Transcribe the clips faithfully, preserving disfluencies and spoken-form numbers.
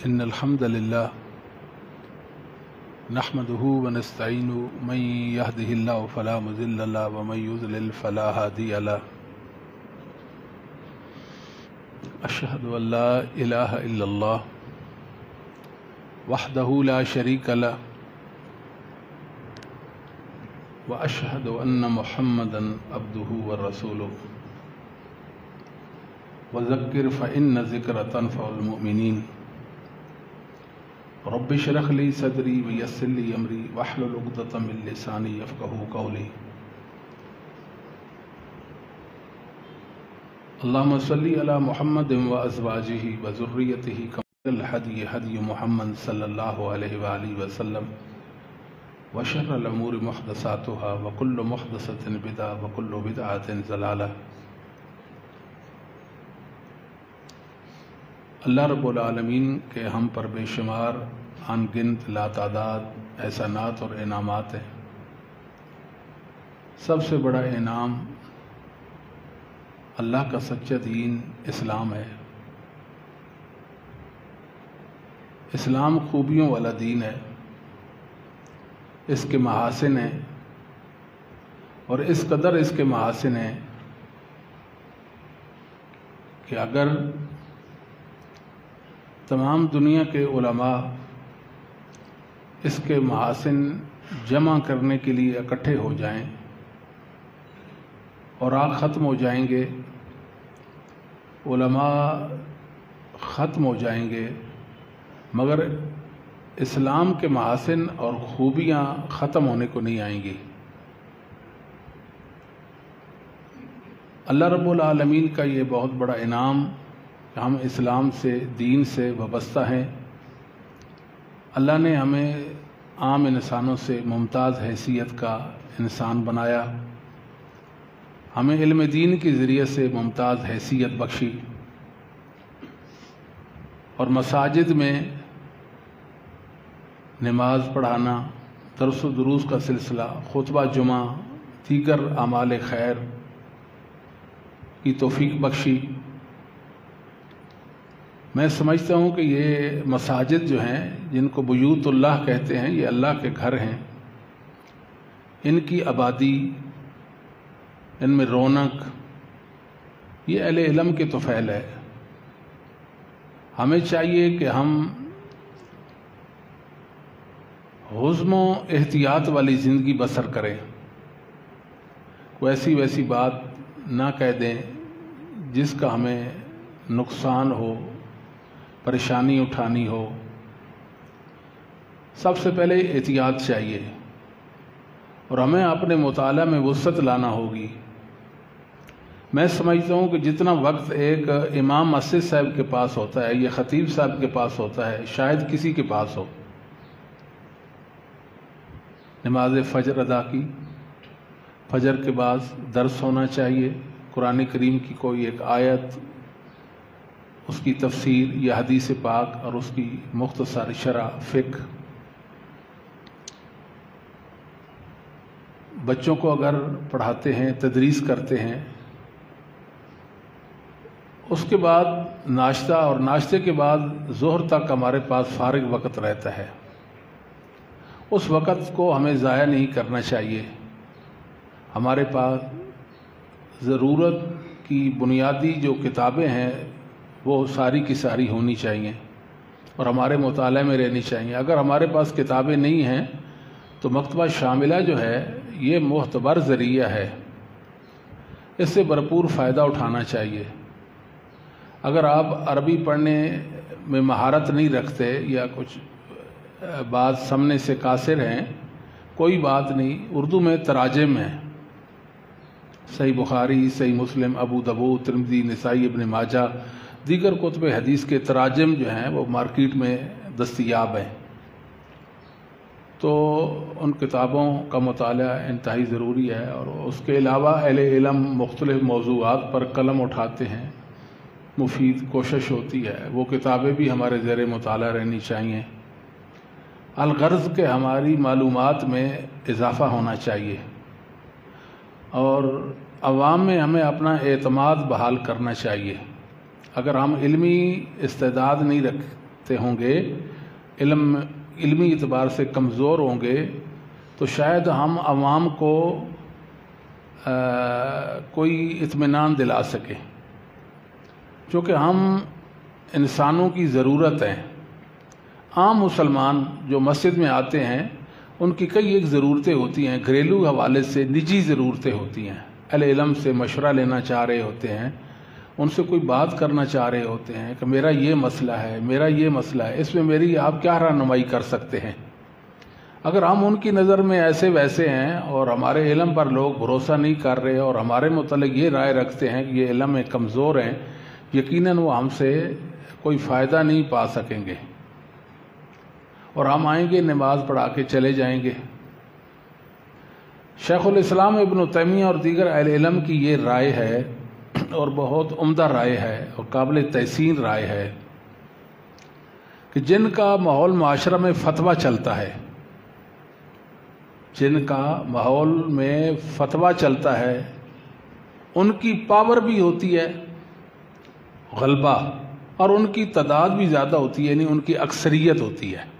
إن الحمد لله نحمده ونستعينه من يهده الله فلا مضل له ومن يضلل فلا هادي له أشهد أن لا إله إلا الله وحده لا شريك له وأشهد أن محمدا عبده ورسوله وذكر فإن ذكر تنفع المؤمنين رب اشرح لي صدري ويسر لي أمري واحلل عقدة من لساني يفقهوا قولي اللهم صل على محمد وأزواجه وذريته كما الهدي هدي محمد صلى الله عليه وآله وسلم وشر الأمور محدثاتها وكل محدثة بدعة وكل بدعة ضلالة۔ اللہ رب العالمین کے ہم پر بے شمار ان گنت لاتعداد احسانات اور انعامات ہیں۔ سب سے بڑا انعام اللہ کا سچا دین اسلام ہے۔ اسلام خوبیوں والا دین ہے، اس کے محاسن ہیں، اور اس قدر اس کے محاسن ہیں کہ اگر تمام دنیا کے علماء اس کے محاسن جمع کرنے کے لیے اکٹھے ہو جائیں اور آگ ختم ہو جائیں گے، علماء ختم ہو جائیں گے، مگر اسلام کے محاسن اور خوبیاں ختم ہونے کو نہیں آئیں گی۔ اللہ رب العالمین کا یہ بہت بڑا انعام کہ ہم اسلام سے، دین سے وابستہ ہیں۔ اللہ نے ہمیں عام انسانوں سے ممتاز حیثیت کا انسان بنایا، ہمیں علم دین کے ذریعے سے ممتاز حیثیت بخشی، اور مساجد میں نماز پڑھانا، درس و دروس کا سلسلہ، خطبہ جمعہ، دیگر اعمال خیر کی توفیق بخشی۔ میں سمجھتا ہوں کہ یہ مساجد جو ہیں، جن کو بیوت اللہ کہتے ہیں، یہ اللہ کے گھر ہیں، ان کی آبادی، ان میں رونق، یہ اہل علم کے طفیل ہے۔ ہمیں چاہیے کہ ہم حزم و احتیاط والی زندگی بسر کریں، کوئی ایسی ویسی بات نہ کہہ دیں جس کا ہمیں نقصان ہو، پریشانی اٹھانی ہو۔ سب سے پہلے احتیاط چاہیے، اور ہمیں اپنے مطالعہ میں وسعت لانا ہوگی۔ میں سمجھتا ہوں کہ جتنا وقت ایک امام مسجد صاحب کے پاس ہوتا ہے یا خطیب صاحب کے پاس ہوتا ہے، شاید کسی کے پاس ہو۔ نماز فجر ادا کی، فجر کے بعد درس ہونا چاہیے، قرآن کریم کی کوئی ایک آیت، اس کی تفسیر یا حدیث پاک اور اس کی مختصر شرح فقہ۔ بچوں کو اگر پڑھاتے ہیں، تدریس کرتے ہیں، اس کے بعد ناشتہ، اور ناشتے کے بعد ظہر تک ہمارے پاس فارغ وقت رہتا ہے۔ اس وقت کو ہمیں ضائع نہیں کرنا چاہیے۔ ہمارے پاس ضرورت کی بنیادی جو کتابیں ہیں وہ ساری کی ساری ہونی چاہیے اور ہمارے مطالعے میں رہنی چاہیے۔ اگر ہمارے پاس کتابیں نہیں ہیں تو مکتبہ شاملہ جو ہے یہ معتبر ذریعہ ہے، اس سے بھرپور فائدہ اٹھانا چاہیے۔ اگر آپ عربی پڑھنے میں مہارت نہیں رکھتے یا کچھ بات سمجھنے سے قاصر ہیں، کوئی بات نہیں، اردو میں تراجم ہیں، صحیح بخاری، صحیح مسلم، ابو داؤد، ترمذی، نسائی، ابن ماجہ، دیگر کتب حدیث کے تراجم جو ہیں وہ مارکیٹ میں دستیاب ہیں۔ تو ان کتابوں کا مطالعہ انتہائی ضروری ہے، اور اس کے علاوہ اہل علم مختلف موضوعات پر قلم اٹھاتے ہیں، مفید کوشش ہوتی ہے، وہ کتابیں بھی ہمارے زیر مطالعہ رہنی چاہیے۔ الغرض کہ ہماری معلومات میں اضافہ ہونا چاہیے، اور عوام میں ہمیں اپنا اعتماد بحال کرنا چاہیے۔ اگر ہم علمی استعداد نہیں رکھ رکھتے ہوں گے، علم علمی اعتبار سے کمزور ہوں گے، تو شاید ہم عوام کو آ, کوئی اطمینان دلا سکیں، چونکہ ہم انسانوں کی ضرورت ہیں۔ عام مسلمان جو مسجد میں آتے ہیں ان کی کئی ایک ضرورتیں ہوتی ہیں، گھریلو حوالے سے نجی ضرورتیں ہوتی ہیں، اہل علم سے مشورہ لینا چاہ رہے ہوتے ہیں، ان سے کوئی بات کرنا چاہ رہے ہوتے ہیں کہ میرا یہ مسئلہ ہے، میرا یہ مسئلہ ہے، اس میں میری آپ کیا رہنمائی کر سکتے ہیں۔ اگر ہم ان کی نظر میں ایسے ویسے ہیں اور ہمارے علم پر لوگ بھروسہ نہیں کر رہے اور ہمارے متعلق یہ رائے رکھتے ہیں کہ یہ علم میں کمزور ہیں، یقیناً وہ ہم سے کوئی فائدہ نہیں پا سکیں گے، اور ہم آئیں گے نماز پڑھا کے چلے جائیں گے۔ شیخ الاسلام ابن تیمیہ اور دیگر اہل علم کی یہ رائے ہے، اور بہت عمدہ رائے ہے اور قابل تحسین رائے ہے، کہ جن کا ماحول معاشرہ میں فتویٰ چلتا ہے، جن کا ماحول میں فتویٰ چلتا ہے، ان کی پاور بھی ہوتی ہے غلبہ، اور ان کی تعداد بھی زیادہ ہوتی ہے، یعنی ان کی اکثریت ہوتی ہے۔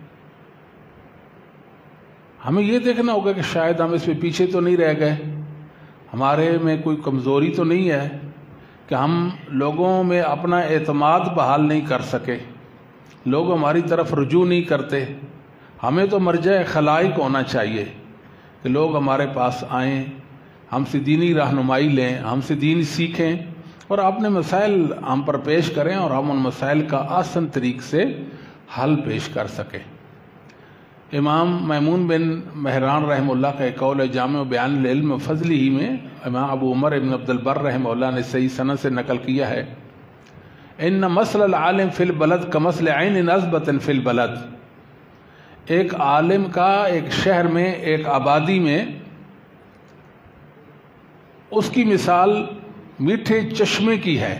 ہمیں یہ دیکھنا ہوگا کہ شاید ہم اس میں پیچھے تو نہیں رہ گئے، ہمارے میں کوئی کمزوری تو نہیں ہے کہ ہم لوگوں میں اپنا اعتماد بحال نہیں کر سکے، لوگ ہماری طرف رجوع نہیں کرتے۔ ہمیں تو مرجع خلائق ہونا چاہیے کہ لوگ ہمارے پاس آئیں، ہم سے دینی رہنمائی لیں، ہم سے دین سیکھیں، اور اپنے مسائل ہم پر پیش کریں، اور ہم ان مسائل کا آسن طریق سے حل پیش کر سکیں۔ امام میمون بن مہران رحمہ اللہ کا ایک قول ہے، جامع بیان العلم و فضلہ ہی میں امام ابو عمر ابن عبد البر رحمہ اللہ نے صحیح سند سے نقل کیا ہے، ان مثل العالم فی البلد کمثل عین عذبۃ فی البلد۔ ایک عالم کا ایک شہر میں، ایک آبادی میں، اس کی مثال میٹھے چشمے کی ہے،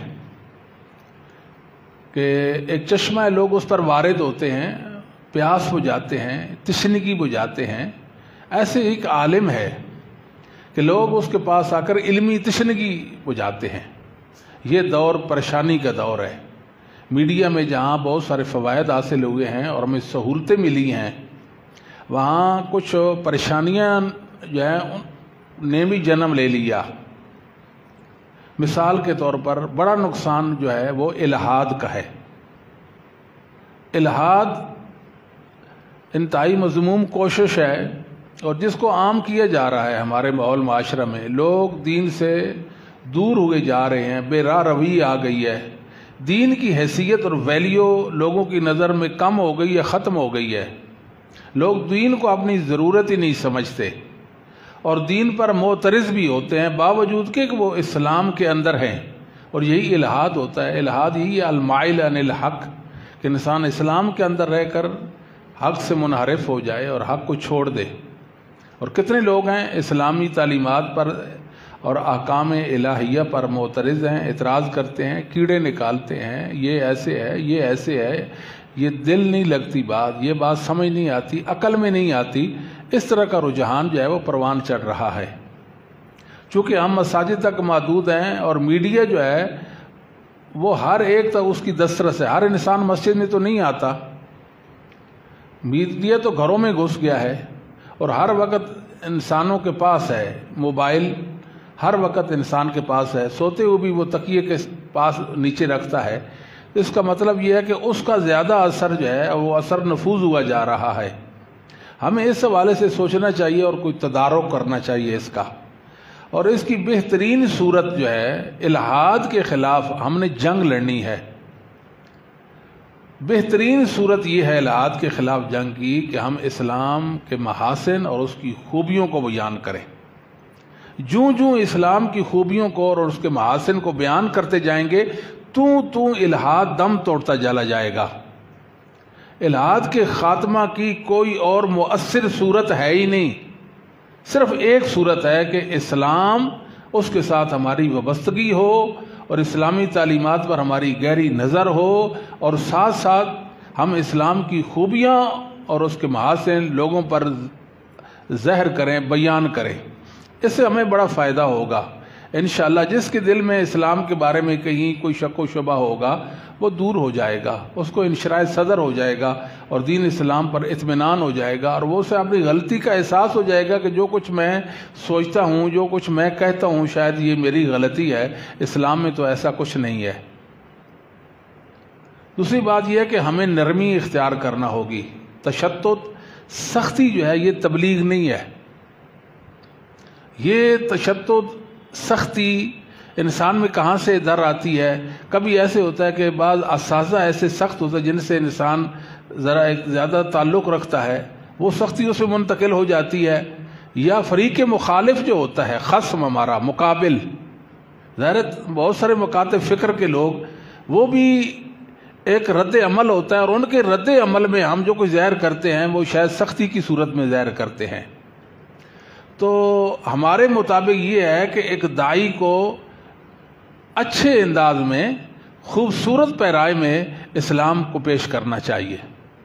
کہ ایک چشمہ ہے، لوگ اس پر وارد ہوتے ہیں، پیاس بجھاتے ہیں، تشنگی بجھاتے ہیں۔ ایسے ایک عالم ہے کہ لوگ اس کے پاس آ کر علمی تشنگی بجھاتے ہیں۔ یہ دور پریشانی کا دور ہے۔ میڈیا میں جہاں بہت سارے فوائد حاصل ہوئے ہیں اور ہمیں سہولتیں ملی ہیں، وہاں کچھ پریشانیاں جو ہیں نے بھی جنم لے لیا۔ مثال کے طور پر بڑا نقصان جو ہے وہ الحاد کا ہے۔ الحاد انتہائی مذموم کوشش ہے، اور جس کو عام کیا جا رہا ہے ہمارے ماحول معاشرہ میں۔ لوگ دین سے دور ہوئے جا رہے ہیں، بے راہ روی آ گئی ہے، دین کی حیثیت اور ویلیو لوگوں کی نظر میں کم ہو گئی ہے، ختم ہو گئی ہے۔ لوگ دین کو اپنی ضرورت ہی نہیں سمجھتے، اور دین پر معترض بھی ہوتے ہیں باوجود کہ وہ اسلام کے اندر ہیں، اور یہی الحاد ہوتا ہے۔ الحاد یہی المائل عن الحق، کہ انسان اسلام کے اندر رہ کر حق سے منحرف ہو جائے اور حق کو چھوڑ دے۔ اور کتنے لوگ ہیں اسلامی تعلیمات پر اور احکام الہیہ پر معترض ہیں، اعتراض کرتے ہیں، کیڑے نکالتے ہیں، یہ ایسے ہے، یہ ایسے ہے، یہ دل نہیں لگتی بات، یہ بات سمجھ نہیں آتی، عقل میں نہیں آتی۔ اس طرح کا رجحان جو ہے وہ پروان چڑھ رہا ہے۔ چونکہ ہم مساجد تک محدود ہیں، اور میڈیا جو ہے وہ ہر ایک تک اس کی دسترس ہے، ہر انسان مسجد میں تو نہیں آتا۔ میڈیا تو گھروں میں گھس گیا ہے، اور ہر وقت انسانوں کے پاس ہے موبائل، ہر وقت انسان کے پاس ہے، سوتے ہوئے بھی وہ تکیے کے پاس نیچے رکھتا ہے۔ اس کا مطلب یہ ہے کہ اس کا زیادہ اثر جو ہے وہ اثر نفوذ ہوا جا رہا ہے۔ ہمیں اس حوالے سے سوچنا چاہیے اور کوئی تدارک کرنا چاہیے اس کا، اور اس کی بہترین صورت جو ہے الحاد کے خلاف ہم نے جنگ لڑنی ہے۔ بہترین صورت یہ ہے الحاد کے خلاف جنگ کی کہ ہم اسلام کے محاسن اور اس کی خوبیوں کو بیان کریں۔ جوں جوں اسلام کی خوبیوں کو اور اس کے محاسن کو بیان کرتے جائیں گے، تو تو الحاد دم توڑتا چلا جائے گا۔ الحاد کے خاتمہ کی کوئی اور مؤثر صورت ہے ہی نہیں، صرف ایک صورت ہے کہ اسلام، اس کے ساتھ ہماری وابستگی ہو، اور اسلامی تعلیمات پر ہماری گہری نظر ہو، اور ساتھ ساتھ ہم اسلام کی خوبیاں اور اس کے محاسن لوگوں پر ظاہر کریں، بیان کریں۔ اس سے ہمیں بڑا فائدہ ہوگا انشاءاللہ۔ جس کے دل میں اسلام کے بارے میں کہیں کوئی شک و شبہ ہوگا، وہ دور ہو جائے گا، اس کو انشراح صدر ہو جائے گا اور دین اسلام پر اطمینان ہو جائے گا، اور وہ اسے اپنی غلطی کا احساس ہو جائے گا کہ جو کچھ میں سوچتا ہوں، جو کچھ میں کہتا ہوں شاید یہ میری غلطی ہے، اسلام میں تو ایسا کچھ نہیں ہے۔ دوسری بات یہ ہے کہ ہمیں نرمی اختیار کرنا ہوگی۔ تشدد، سختی جو ہے یہ تبلیغ نہیں ہے۔ یہ تشدد، سختی انسان میں کہاں سے در آتی ہے؟ کبھی ایسے ہوتا ہے کہ بعض اساتذہ ایسے سخت ہوتے ہیں جن سے انسان ذرا ایک زیادہ تعلق رکھتا ہے، وہ سختی اس میں منتقل ہو جاتی ہے، یا فریق مخالف جو ہوتا ہے، خصم ہمارا مقابل، ظاہر بہت سارے مکاتب فکر کے لوگ، وہ بھی ایک رد عمل ہوتا ہے، اور ان کے رد عمل میں ہم جو کچھ ظاہر کرتے ہیں وہ شاید سختی کی صورت میں ظاہر کرتے ہیں۔ تو ہمارے مطابق یہ ہے کہ ایک داعی کو اچھے انداز میں، خوبصورت پیرائے میں اسلام کو پیش کرنا چاہیے،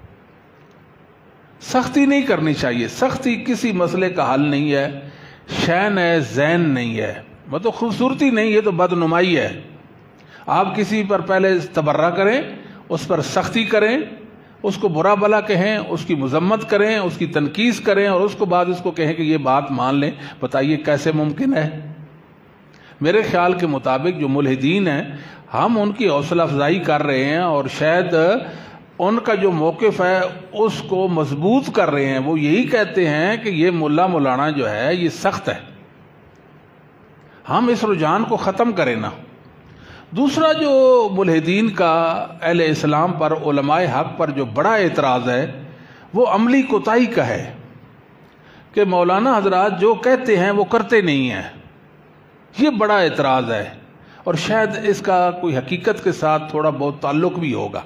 سختی نہیں کرنی چاہیے۔ سختی کسی مسئلے کا حل نہیں ہے، شین ہے، زین نہیں ہے، مطلب خوبصورتی نہیں، یہ تو بدنمائی ہے۔ آپ کسی پر پہلے تبرہ کریں، اس پر سختی کریں، اس کو برا بلا کہیں، اس کی مذمت کریں، اس کی تنقید کریں، اور اس کو بعد اس کو کہیں کہ یہ بات مان لیں، بتائیے کیسے ممکن ہے؟ میرے خیال کے مطابق جو ملحدین ہیں، ہم ان کی حوصلہ افزائی کر رہے ہیں، اور شاید ان کا جو موقف ہے اس کو مضبوط کر رہے ہیں۔ وہ یہی کہتے ہیں کہ یہ ملا مولانا جو ہے یہ سخت ہے، ہم اس رجحان کو ختم کریں نا۔ دوسرا جو ملحدین کا اہل اسلام پر، علماء حق پر جو بڑا اعتراض ہے، وہ عملی کوتاہی کا ہے کہ مولانا حضرات جو کہتے ہیں وہ کرتے نہیں ہیں۔ یہ بڑا اعتراض ہے، اور شاید اس کا کوئی حقیقت کے ساتھ تھوڑا بہت تعلق بھی ہوگا۔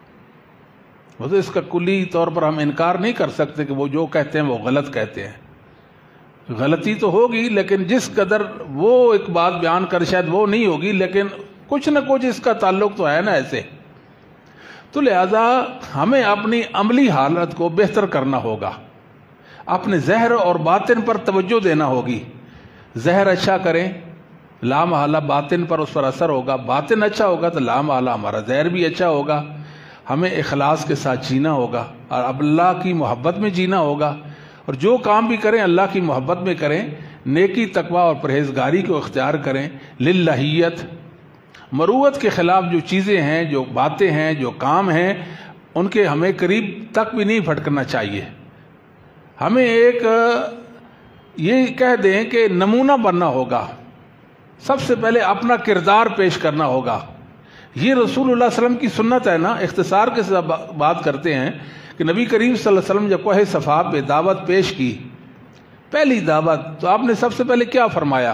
مطلب اس کا کلی طور پر ہم انکار نہیں کر سکتے کہ وہ جو کہتے ہیں وہ غلط کہتے ہیں۔ غلطی تو ہوگی، لیکن جس قدر وہ ایک بات بیان کر شاید وہ نہیں ہوگی، لیکن کچھ نہ کچھ اس کا تعلق تو ہے نا ایسے۔ تو لہذا ہمیں اپنی عملی حالت کو بہتر کرنا ہوگا، اپنے ظاہر اور باطن پر توجہ دینا ہوگی۔ ظاہر اچھا کریں، لا محالہ باطن پر اس پر اثر ہوگا، باطن اچھا ہوگا تو لا محالہ ہمارا ظاہر بھی اچھا ہوگا۔ ہمیں اخلاص کے ساتھ جینا ہوگا، اور اب اللہ کی محبت میں جینا ہوگا، اور جو کام بھی کریں اللہ کی محبت میں کریں، نیکی، تقوی اور پرہیزگاری کو اختیار کریں۔ للہیت، مروت کے خلاف جو چیزیں ہیں، جو باتیں ہیں، جو کام ہیں، ان کے ہمیں قریب تک بھی نہیں پھٹکنا چاہیے۔ ہمیں ایک یہ کہہ دیں کہ نمونہ بننا ہوگا، سب سے پہلے اپنا کردار پیش کرنا ہوگا۔ یہ رسول اللہ صلی اللہ علیہ وسلم کی سنت ہے نا۔ اختصار کے ساتھ بات کرتے ہیں کہ نبی کریم صلی اللہ علیہ وسلم جب کوہ صفا پہ دعوت پیش کی، پہلی دعوت، تو آپ نے سب سے پہلے کیا فرمایا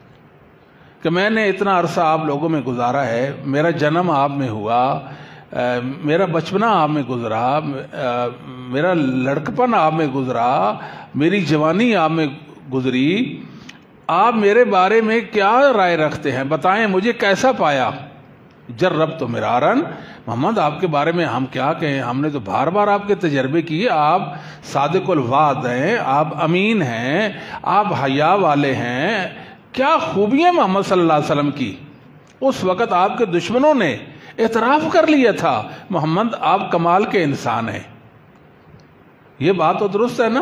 کہ میں نے اتنا عرصہ آپ لوگوں میں گزارا ہے، میرا جنم آپ میں ہوا، میرا بچپنا آپ میں گزرا، میرا لڑکپن آپ میں گزرا، میری جوانی آپ میں گزری، آپ میرے بارے میں کیا رائے رکھتے ہیں؟ بتائیں مجھے کیسا پایا؟ جرب تو مرارن، محمد آپ کے بارے میں ہم کیا کہیں؟ ہم نے تو بار بار آپ کے تجربے کیے، آپ صادق الوعد ہیں، آپ امین ہیں، آپ حیا والے ہیں، کیا خوبیاں محمد صلی اللہ علیہ وسلم کی۔ اس وقت آپ کے دشمنوں نے اعتراف کر لیا تھا محمد آپ کمال کے انسان ہیں۔ یہ بات تو درست ہے نا؟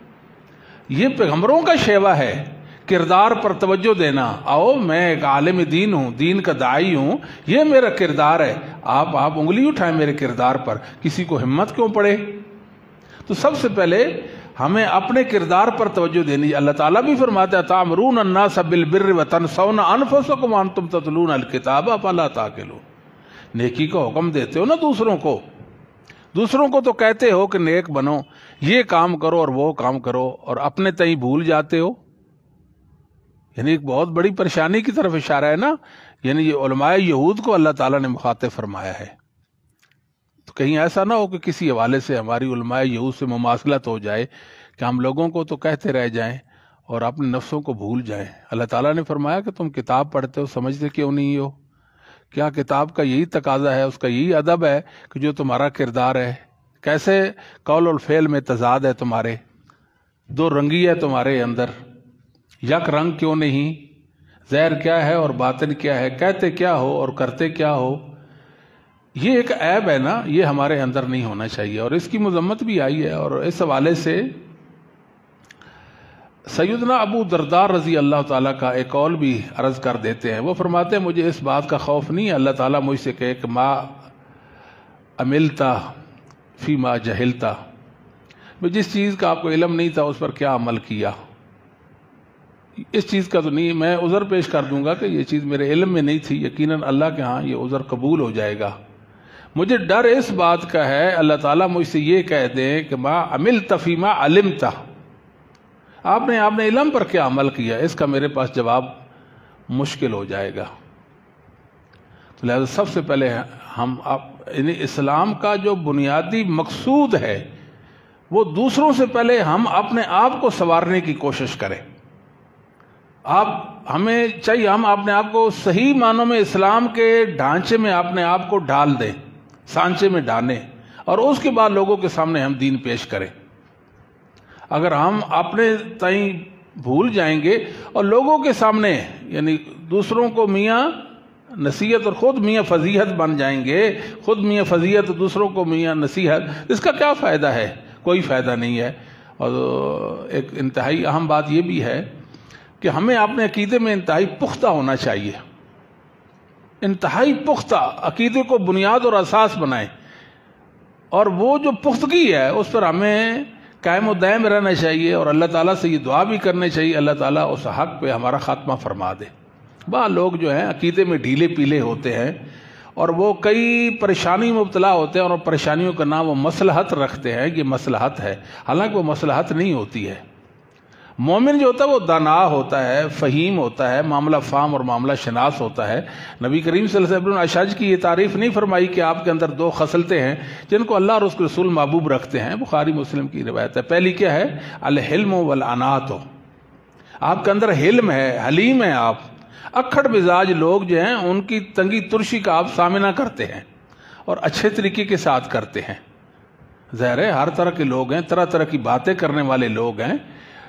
یہ پیغمبروں کا شیوا ہے، کردار پر توجہ دینا۔ آؤ میں ایک عالم دین ہوں، دین کا داعی ہوں، یہ میرا کردار ہے، آپ آپ انگلی اٹھائیں میرے کردار پر، کسی کو ہمت کیوں پڑے؟ تو سب سے پہلے ہمیں اپنے کردار پر توجہ دینی۔ اللہ تعالیٰ بھی فرماتا ہے تَأْمُرُونَ النَّاسَ بِالْبِرِّ وَتَنْسَوْنَ أَنفُسَكُمْ وَأَنْتُمْ تَتْلُونَ الْكِتَابَ أَفَلَا تَعْقِلُونَ۔ نیکی کا حکم دیتے ہو نا دوسروں کو، دوسروں کو تو کہتے ہو کہ نیک بنو، یہ کام کرو اور وہ کام کرو، اور اپنے تئیں بھول جاتے ہو۔ یعنی ایک بہت بڑی پریشانی کی طرف اشارہ ہے نا۔ یعنی یہ علماء یہود کو اللہ تعالیٰ نے مخاطب فرمایا ہے۔ تو کہیں ایسا نہ ہو کہ کسی حوالے سے ہماری علماء یہود سے مماثلت ہو جائے کہ ہم لوگوں کو تو کہتے رہ جائیں اور اپنے نفسوں کو بھول جائیں۔ اللہ تعالیٰ نے فرمایا کہ تم کتاب پڑھتے ہو، سمجھتے کیوں نہیں ہو؟ کیا کتاب کا یہی تقاضا ہے، اس کا یہی ادب ہے کہ جو تمہارا کردار ہے، کیسے قول اور فعل میں تضاد ہے تمہارے، دو رنگی ہے تمہارے اندر، یک رنگ کیوں نہیں؟ ظاہر کیا ہے اور باطن کیا ہے، کہتے کیا ہو اور کرتے کیا ہو؟ یہ ایک عیب ہے نا، یہ ہمارے اندر نہیں ہونا چاہیے، اور اس کی مذمت بھی آئی ہے۔ اور اس حوالے سے سیدنا ابو درداء رضی اللہ تعالیٰ کا ایک قول بھی عرض کر دیتے ہیں۔ وہ فرماتے ہیں مجھے اس بات کا خوف نہیں ہے اللہ تعالیٰ مجھ سے کہے کہ ما عملتا فی ما جہلتا، جس چیز کا آپ کو علم نہیں تھا اس پر کیا عمل کیا، اس چیز کا تو نہیں، میں عذر پیش کر دوں گا کہ یہ چیز میرے علم میں نہیں تھی، یقیناً اللہ کے ہاں یہ عذر قبول ہو جائے گا۔ مجھے ڈر اس بات کا ہے اللہ تعالیٰ مجھ سے یہ کہہ دیں کہ ما عملت فی ما علمتا، آپ نے آپ نے علم پر کیا عمل کیا، اس کا میرے پاس جواب مشکل ہو جائے گا۔ تو لہذا سب سے پہلے ہم یعنی اسلام کا جو بنیادی مقصود ہے وہ دوسروں سے پہلے ہم اپنے آپ کو سنوارنے کی کوشش کریں۔ آپ ہمیں چاہیے ہم اپنے آپ کو صحیح معنوں میں اسلام کے ڈھانچے میں اپنے آپ کو ڈال دیں، سانچے میں ڈالیں، اور اس کے بعد لوگوں کے سامنے ہم دین پیش کریں۔ اگر ہم اپنے تئیں بھول جائیں گے اور لوگوں کے سامنے یعنی دوسروں کو میاں نصیحت اور خود میاں فضیحت بن جائیں گے، خود میاں فضیحت اور دوسروں کو میاں نصیحت، اس کا کیا فائدہ ہے؟ کوئی فائدہ نہیں ہے۔ اور ایک انتہائی اہم بات یہ بھی ہے کہ ہمیں اپنے عقیدے میں انتہائی پختہ ہونا چاہیے، انتہائی پختہ عقیدے کو بنیاد اور اساس بنائیں، اور وہ جو پختگی ہے اس پر ہمیں قائم و دائم رہنا چاہیے، اور اللہ تعالیٰ سے یہ دعا بھی کرنی چاہیے اللہ تعالیٰ اس حق پہ ہمارا خاتمہ فرما دے۔ بعض لوگ جو ہیں عقیدے میں ڈھیلے پیلے ہوتے ہیں اور وہ کئی پریشانی میں مبتلا ہوتے ہیں، اور پریشانیوں کا نام وہ مصلحت رکھتے ہیں، یہ مصلحت ہے، حالانکہ وہ مصلحت نہیں ہوتی ہے۔ مومن جو ہوتا ہے وہ دانا ہوتا ہے، فہیم ہوتا ہے، معاملہ فام اور معاملہ شناس ہوتا ہے۔ نبی کریم صلی اللہ علیہ وسلم نے اشج کی یہ تعریف نہیں فرمائی کہ آپ کے اندر دو خصلتیں ہیں جن کو اللہ اور اس کے رسول محبوب رکھتے ہیں، بخاری مسلم کی روایت ہے۔ پہلی کیا ہے؟ الحلم والعنات، آپ کے اندر حلم ہے، حلیم ہیں آپ۔ اکھڑ مزاج لوگ جو ہیں ان کی تنگی ترشی کا آپ سامنا کرتے ہیں اور اچھے طریقے کے ساتھ کرتے ہیں۔ ظاہر ہے ہر طرح کے لوگ ہیں، طرح طرح کی باتیں کرنے والے لوگ ہیں،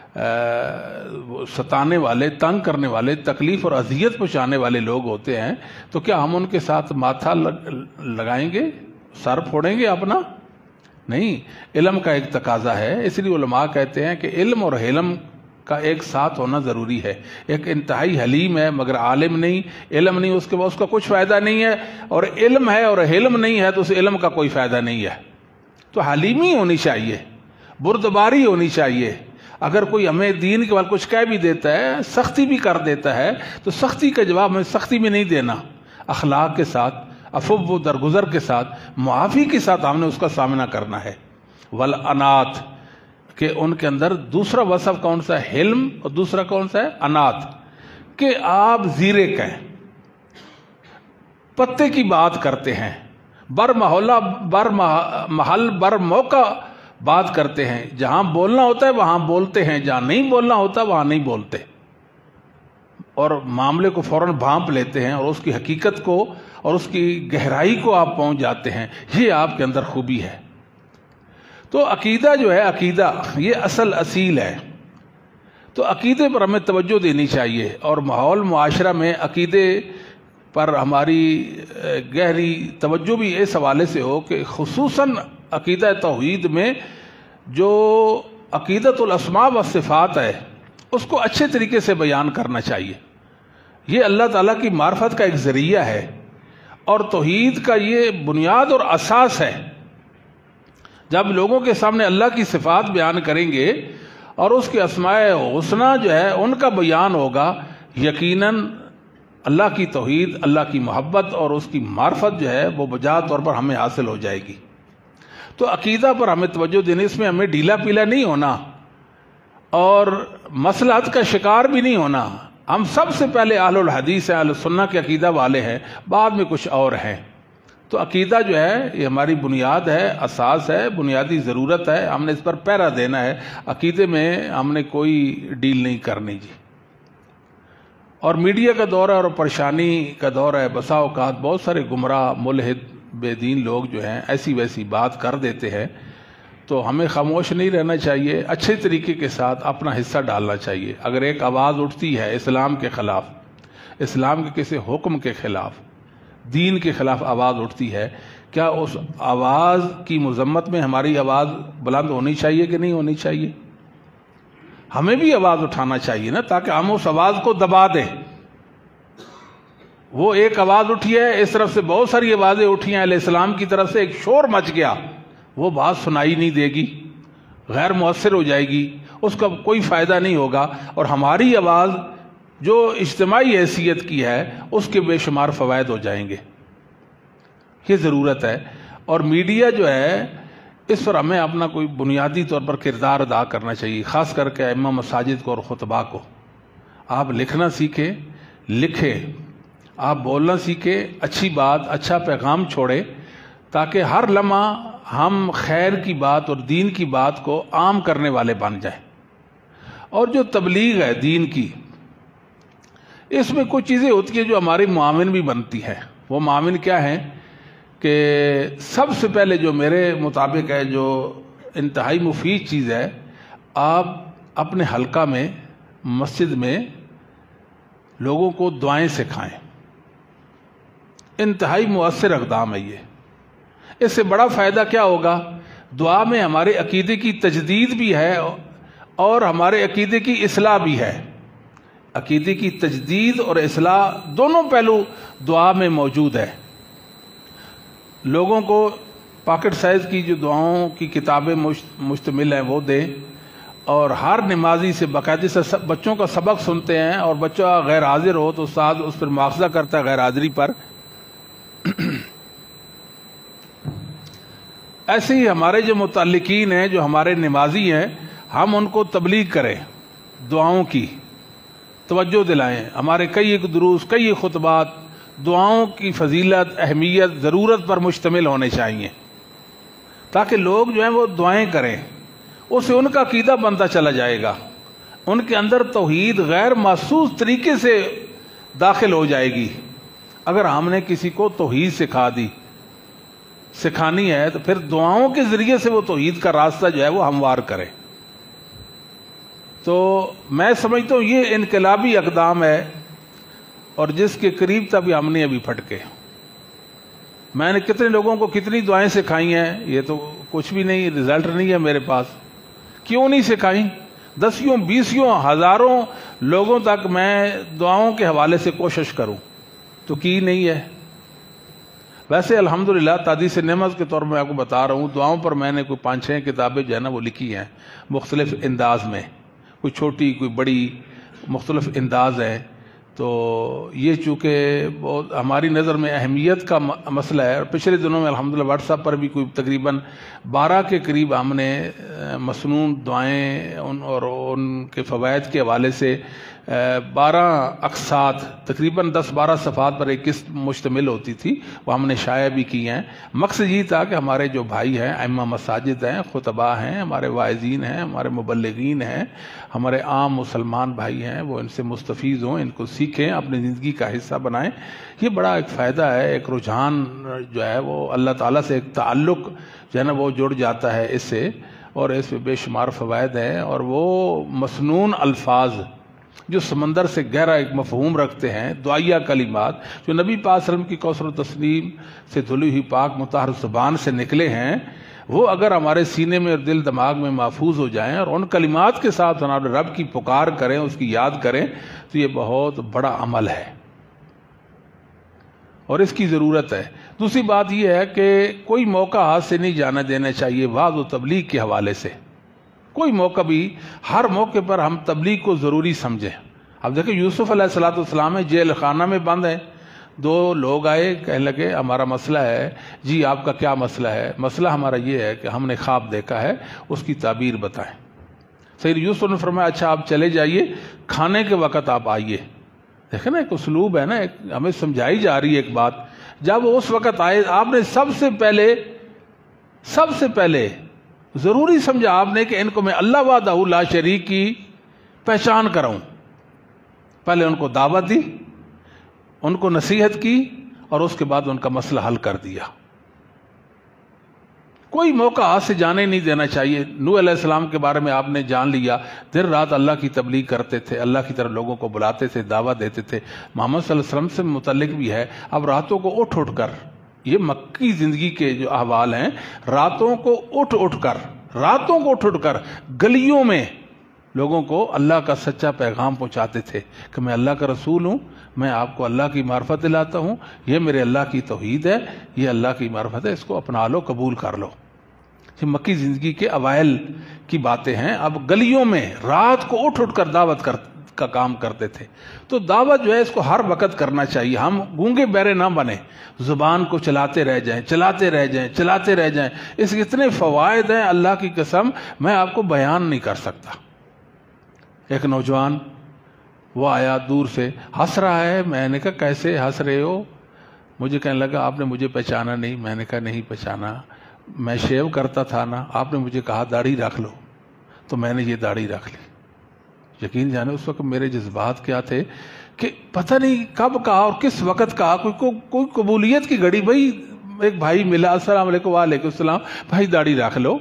ستانے والے، تنگ کرنے والے، تکلیف اور اذیت پہنچانے والے لوگ ہوتے ہیں، تو کیا ہم ان کے ساتھ ماتھا لگائیں گے، سر پھوڑیں گے اپنا؟ نہیں، علم کا ایک تقاضا ہے۔ اس لیے علماء کہتے ہیں کہ علم اور حلم کا ایک ساتھ ہونا ضروری ہے۔ ایک انتہائی حلیم ہے مگر عالم نہیں، علم نہیں، اس کے بعد اس کا کچھ فائدہ نہیں ہے، اور علم ہے اور حلم نہیں ہے تو اس علم کا کوئی فائدہ نہیں ہے۔ تو حلیمی ہونی چاہیے، بردباری ہونی چاہیے۔ اگر کوئی ہمیں دین کے بعد کچھ کہہ بھی دیتا ہے، سختی بھی کر دیتا ہے، تو سختی کا جواب ہمیں سختی میں نہیں دینا، اخلاق کے ساتھ، عفو و درگزر کے ساتھ، معافی کے ساتھ ہم نے اس کا سامنا کرنا ہے۔ والانات، کہ ان کے اندر دوسرا وصف کون سا ہے؟ حلم، اور دوسرا کون سا ہے؟ انات، کہ آپ زیرے کہیں، پتے کی بات کرتے ہیں، بر محلہ بر محل بر موقع بات کرتے ہیں، جہاں بولنا ہوتا ہے وہاں بولتے ہیں، جہاں نہیں بولنا ہوتا وہاں نہیں بولتے، اور معاملے کو فوراً بھانپ لیتے ہیں اور اس کی حقیقت کو اور اس کی گہرائی کو آپ پہنچ جاتے ہیں۔ یہ آپ کے اندر خوبی ہے۔ تو عقیدہ جو ہے، عقیدہ یہ اصل اصیل ہے، تو عقیدے پر ہمیں توجہ دینی چاہیے، اور ماحول معاشرہ میں عقیدے پر ہماری گہری توجہ بھی اس حوالے سے ہو کہ خصوصاً عقیدہ توحید میں جو عقیدت الاسماء والصفات ہے اس کو اچھے طریقے سے بیان کرنا چاہیے۔ یہ اللہ تعالیٰ کی معرفت کا ایک ذریعہ ہے، اور توحید کا یہ بنیاد اور اساس ہے۔ جب لوگوں کے سامنے اللہ کی صفات بیان کریں گے اور اس کے اسماء حسنی جو ہے ان کا بیان ہوگا، یقیناً اللہ کی توحید، اللہ کی محبت اور اس کی معرفت جو ہے وہ بجا طور پر ہمیں حاصل ہو جائے گی۔ تو عقیدہ پر ہمیں توجہ دینے، اس میں ہمیں ڈھیلا پیلا نہیں ہونا اور مصلحت کا شکار بھی نہیں ہونا۔ ہم سب سے پہلے اہل الحدیث ہیں، اہل السنہ کے عقیدہ والے ہیں، بعد میں کچھ اور ہیں۔ تو عقیدہ جو ہے یہ ہماری بنیاد ہے، اساس ہے، بنیادی ضرورت ہے، ہم نے اس پر پہرا دینا ہے۔ عقیدے میں ہم نے کوئی ڈیل نہیں کرنی جی۔ اور میڈیا کا دور ہے اور پریشانی کا دور ہے، بسا اوقات بہت سارے گمراہ ملحد بے دین لوگ جو ہیں ایسی ویسی بات کر دیتے ہیں، تو ہمیں خاموش نہیں رہنا چاہیے، اچھے طریقے کے ساتھ اپنا حصہ ڈالنا چاہیے۔ اگر ایک آواز اٹھتی ہے اسلام کے خلاف، اسلام کے کسی حکم کے خلاف، دین کے خلاف آواز اٹھتی ہے، کیا اس آواز کی مذمت میں ہماری آواز بلند ہونی چاہیے کہ نہیں ہونی چاہیے؟ ہمیں بھی آواز اٹھانا چاہیے نا، تاکہ ہم اس آواز کو دبا دیں۔ وہ ایک آواز اٹھی ہے، اس طرف سے بہت ساری آوازیں اٹھی ہیں، علیہ السلام کی طرف سے ایک شور مچ گیا، وہ بات سنائی نہیں دے گی، غیر مؤثر ہو جائے گی، اس کا کوئی فائدہ نہیں ہوگا، اور ہماری آواز جو اجتماعی حیثیت کی ہے اس کے بے شمار فوائد ہو جائیں گے۔ یہ ضرورت ہے، اور میڈیا جو ہے اس پر ہمیں اپنا کوئی بنیادی طور پر کردار ادا کرنا چاہیے، خاص کر کے ائمہ مساجد کو اور خطباء کو۔ آپ لکھنا سیکھیں، لکھیں، آپ بولنا سیکھیں، اچھی بات، اچھا پیغام چھوڑے، تاکہ ہر لمحہ ہم خیر کی بات اور دین کی بات کو عام کرنے والے بن جائیں۔ اور جو تبلیغ ہے دین کی، اس میں کچھ چیزیں ہوتی ہیں جو ہماری معاون بھی بنتی ہیں۔ وہ معاون کیا ہیں کہ سب سے پہلے جو میرے مطابق ہے، جو انتہائی مفید چیز ہے، آپ اپنے حلقہ میں، مسجد میں لوگوں کو دعائیں سکھائیں۔ انتہائی مؤثر اقدام ہے یہ۔ اس سے بڑا فائدہ کیا ہوگا؟ دعا میں ہمارے عقیدے کی تجدید بھی ہے اور ہمارے عقیدے کی اصلاح بھی ہے۔ عقیدے کی تجدید اور اصلاح دونوں پہلو دعا میں موجود ہے۔ لوگوں کو پاکٹ سائز کی جو دعاؤں کی کتابیں مشتمل ہیں وہ دیں، اور ہر نمازی سے باقاعدہ سے بچوں کا سبق سنتے ہیں، اور بچہ غیر حاضر ہو تو استاد اس پر مواخذہ کرتا ہے غیر حاضری پر۔ ایسے ہی ہمارے جو متعلقین ہیں، جو ہمارے نمازی ہیں، ہم ان کو تبلیغ کریں، دعاؤں کی توجہ دلائیں۔ ہمارے کئی ایک دروس، کئی ایک خطبات دعاؤں کی فضیلت، اہمیت، ضرورت پر مشتمل ہونے چاہیے، تاکہ لوگ جو ہیں وہ دعائیں کریں۔ اس سے ان کا عقیدہ بنتا چلا جائے گا، ان کے اندر توحید غیر محسوس طریقے سے داخل ہو جائے گی۔ اگر ہم نے کسی کو توحید سکھا دی، سکھانی ہے، تو پھر دعاؤں کے ذریعے سے وہ توحید کا راستہ جو ہے وہ ہموار کرے۔ تو میں سمجھتا ہوں یہ انقلابی اقدام ہے، اور جس کے قریب تک بھی ہم نے ابھی پھٹکے۔ میں نے کتنے لوگوں کو کتنی دعائیں سکھائی ہیں، یہ تو کچھ بھی نہیں، رزلٹ نہیں ہے میرے پاس۔ کیوں نہیں سکھائیں؟ دسیوں، بیسیوں، ہزاروں لوگوں تک میں دعاؤں کے حوالے سے کوشش کروں تو کی نہیں ہے۔ ویسے الحمدللہ تحدیث نعمت کے طور میں آپ کو بتا رہا ہوں، دعاؤں پر میں نے کوئی پانچ چھ کتابیں جو ہے نا وہ لکھی ہیں مختلف انداز میں، کوئی چھوٹی کوئی بڑی، مختلف انداز ہیں۔ تو یہ چونکہ بہت ہماری نظر میں اہمیت کا مسئلہ ہے، اور پچھلے دنوں میں الحمدللہ واٹس ایپ پر بھی کوئی تقریباً بارہ کے قریب ہم نے مسنون دعائیں ان اور ان کے فوائد کے حوالے سے بارہ اقساط، تقریباً دس بارہ صفحات پر ایک قسط مشتمل ہوتی تھی، وہ ہم نے شائع بھی کی ہیں۔ مقصد یہ تھا کہ ہمارے جو بھائی ہیں، ائمہ مساجد ہیں، خطباء ہیں، ہمارے واعظین ہیں، ہمارے مبلغین ہیں، ہمارے عام مسلمان بھائی ہیں، وہ ان سے مستفیض ہوں، ان کو سیکھیں، اپنی زندگی کا حصہ بنائیں۔ یہ بڑا ایک فائدہ ہے، ایک رجحان جو ہے وہ اللہ تعالیٰ سے ایک تعلق جو ہے نا وہ جڑ جاتا ہے اس سے، اور اس میں بے شمار فوائد ہیں۔ اور وہ مسنون الفاظ جو سمندر سے گہرا ایک مفہوم رکھتے ہیں، دعائیہ کلمات جو نبی پاک صلی اللہ علیہ وسلم کی کوثر و تسلیم سے دھلی ہوئی پاک مطہر زبان سے نکلے ہیں، وہ اگر ہمارے سینے میں اور دل دماغ میں محفوظ ہو جائیں اور ان کلمات کے ساتھ ہمارے رب کی پکار کریں، اس کی یاد کریں، تو یہ بہت بڑا عمل ہے اور اس کی ضرورت ہے۔ دوسری بات یہ ہے کہ کوئی موقع ہاتھ سے نہیں جانا دینا چاہیے وعظ و تبلیغ کے حوالے سے۔ کوئی موقع بھی، ہر موقع پر ہم تبلیغ کو ضروری سمجھیں۔ اب دیکھیں یوسف علیہ الصلوۃ والسلام جیل خانہ میں بند ہیں، دو لوگ آئے، کہنے لگے ہمارا مسئلہ ہے۔ جی آپ کا کیا مسئلہ ہے؟ مسئلہ ہمارا یہ ہے کہ ہم نے خواب دیکھا ہے، اس کی تعبیر بتائیں۔ سید یوسف نے فرمایا اچھا آپ چلے جائیے، کھانے کے وقت آپ آئیے۔ دیکھیں نا ایک اسلوب ہے نا، ایک ہمیں سمجھائی جا رہی ہے ایک بات۔ جب وہ اس وقت آئے، آپ نے سب سے پہلے سب سے پہلے ضروری سمجھا آپ نے کہ ان کو میں اللہ وحدہ لا شریک کی پہچان کراؤں۔ پہلے ان کو دعوت دی، ان کو نصیحت کی، اور اس کے بعد ان کا مسئلہ حل کر دیا۔ کوئی موقع ہاتھ سے جانے نہیں دینا چاہیے۔ نوح علیہ السلام کے بارے میں آپ نے جان لیا، دن رات اللہ کی تبلیغ کرتے تھے، اللہ کی طرف لوگوں کو بلاتے تھے، دعوت دیتے تھے۔ محمد صلی اللہ علیہ وسلم سے متعلق بھی ہے، اب راتوں کو اٹھ اٹھ کر، یہ مکی زندگی کے جو احوال ہیں، راتوں کو اٹھ اٹھ کر راتوں کو اٹھ اٹھ کر گلیوں میں لوگوں کو اللہ کا سچا پیغام پہنچاتے تھے کہ میں اللہ کا رسول ہوں، میں آپ کو اللہ کی معرفت دلاتا ہوں، یہ میرے اللہ کی توحید ہے، یہ اللہ کی معرفت ہے، اس کو اپنا لو، قبول کر لو۔ یہ مکی زندگی کے اوائل کی باتیں ہیں۔ اب گلیوں میں رات کو اٹھ اٹھ کر دعوت کر کا کام کرتے تھے۔ تو دعوت جو ہے اس کو ہر وقت کرنا چاہیے، ہم گونگے بہرے نہ بنیں، زبان کو چلاتے رہ جائیں چلاتے رہ جائیں چلاتے رہ جائیں اس کے اتنے فوائد ہیں، اللہ کی قسم میں آپ کو بیان نہیں کر سکتا۔ ایک نوجوان وہ آیا دور سے، ہنس رہا ہے، میں نے کہا کیسے ہنس رہے ہو؟ مجھے کہنے لگا آپ نے مجھے پہچانا نہیں۔ میں نے کہا نہیں پہچانا، میں شیو کرتا تھا نا، آپ نے مجھے کہا داڑھی رکھ لو تو میں نے یہ داڑھی رکھ لی۔ یقین جانے اس وقت میرے جذبات کیا تھے کہ پتہ نہیں کب کہا اور کس وقت کہا، کوئی کو, کوئی قبولیت کی گھڑی۔ بھائی ایک بھائی ملا، السلام علیکم، وعلیکم السلام، بھائی داڑھی رکھ لو۔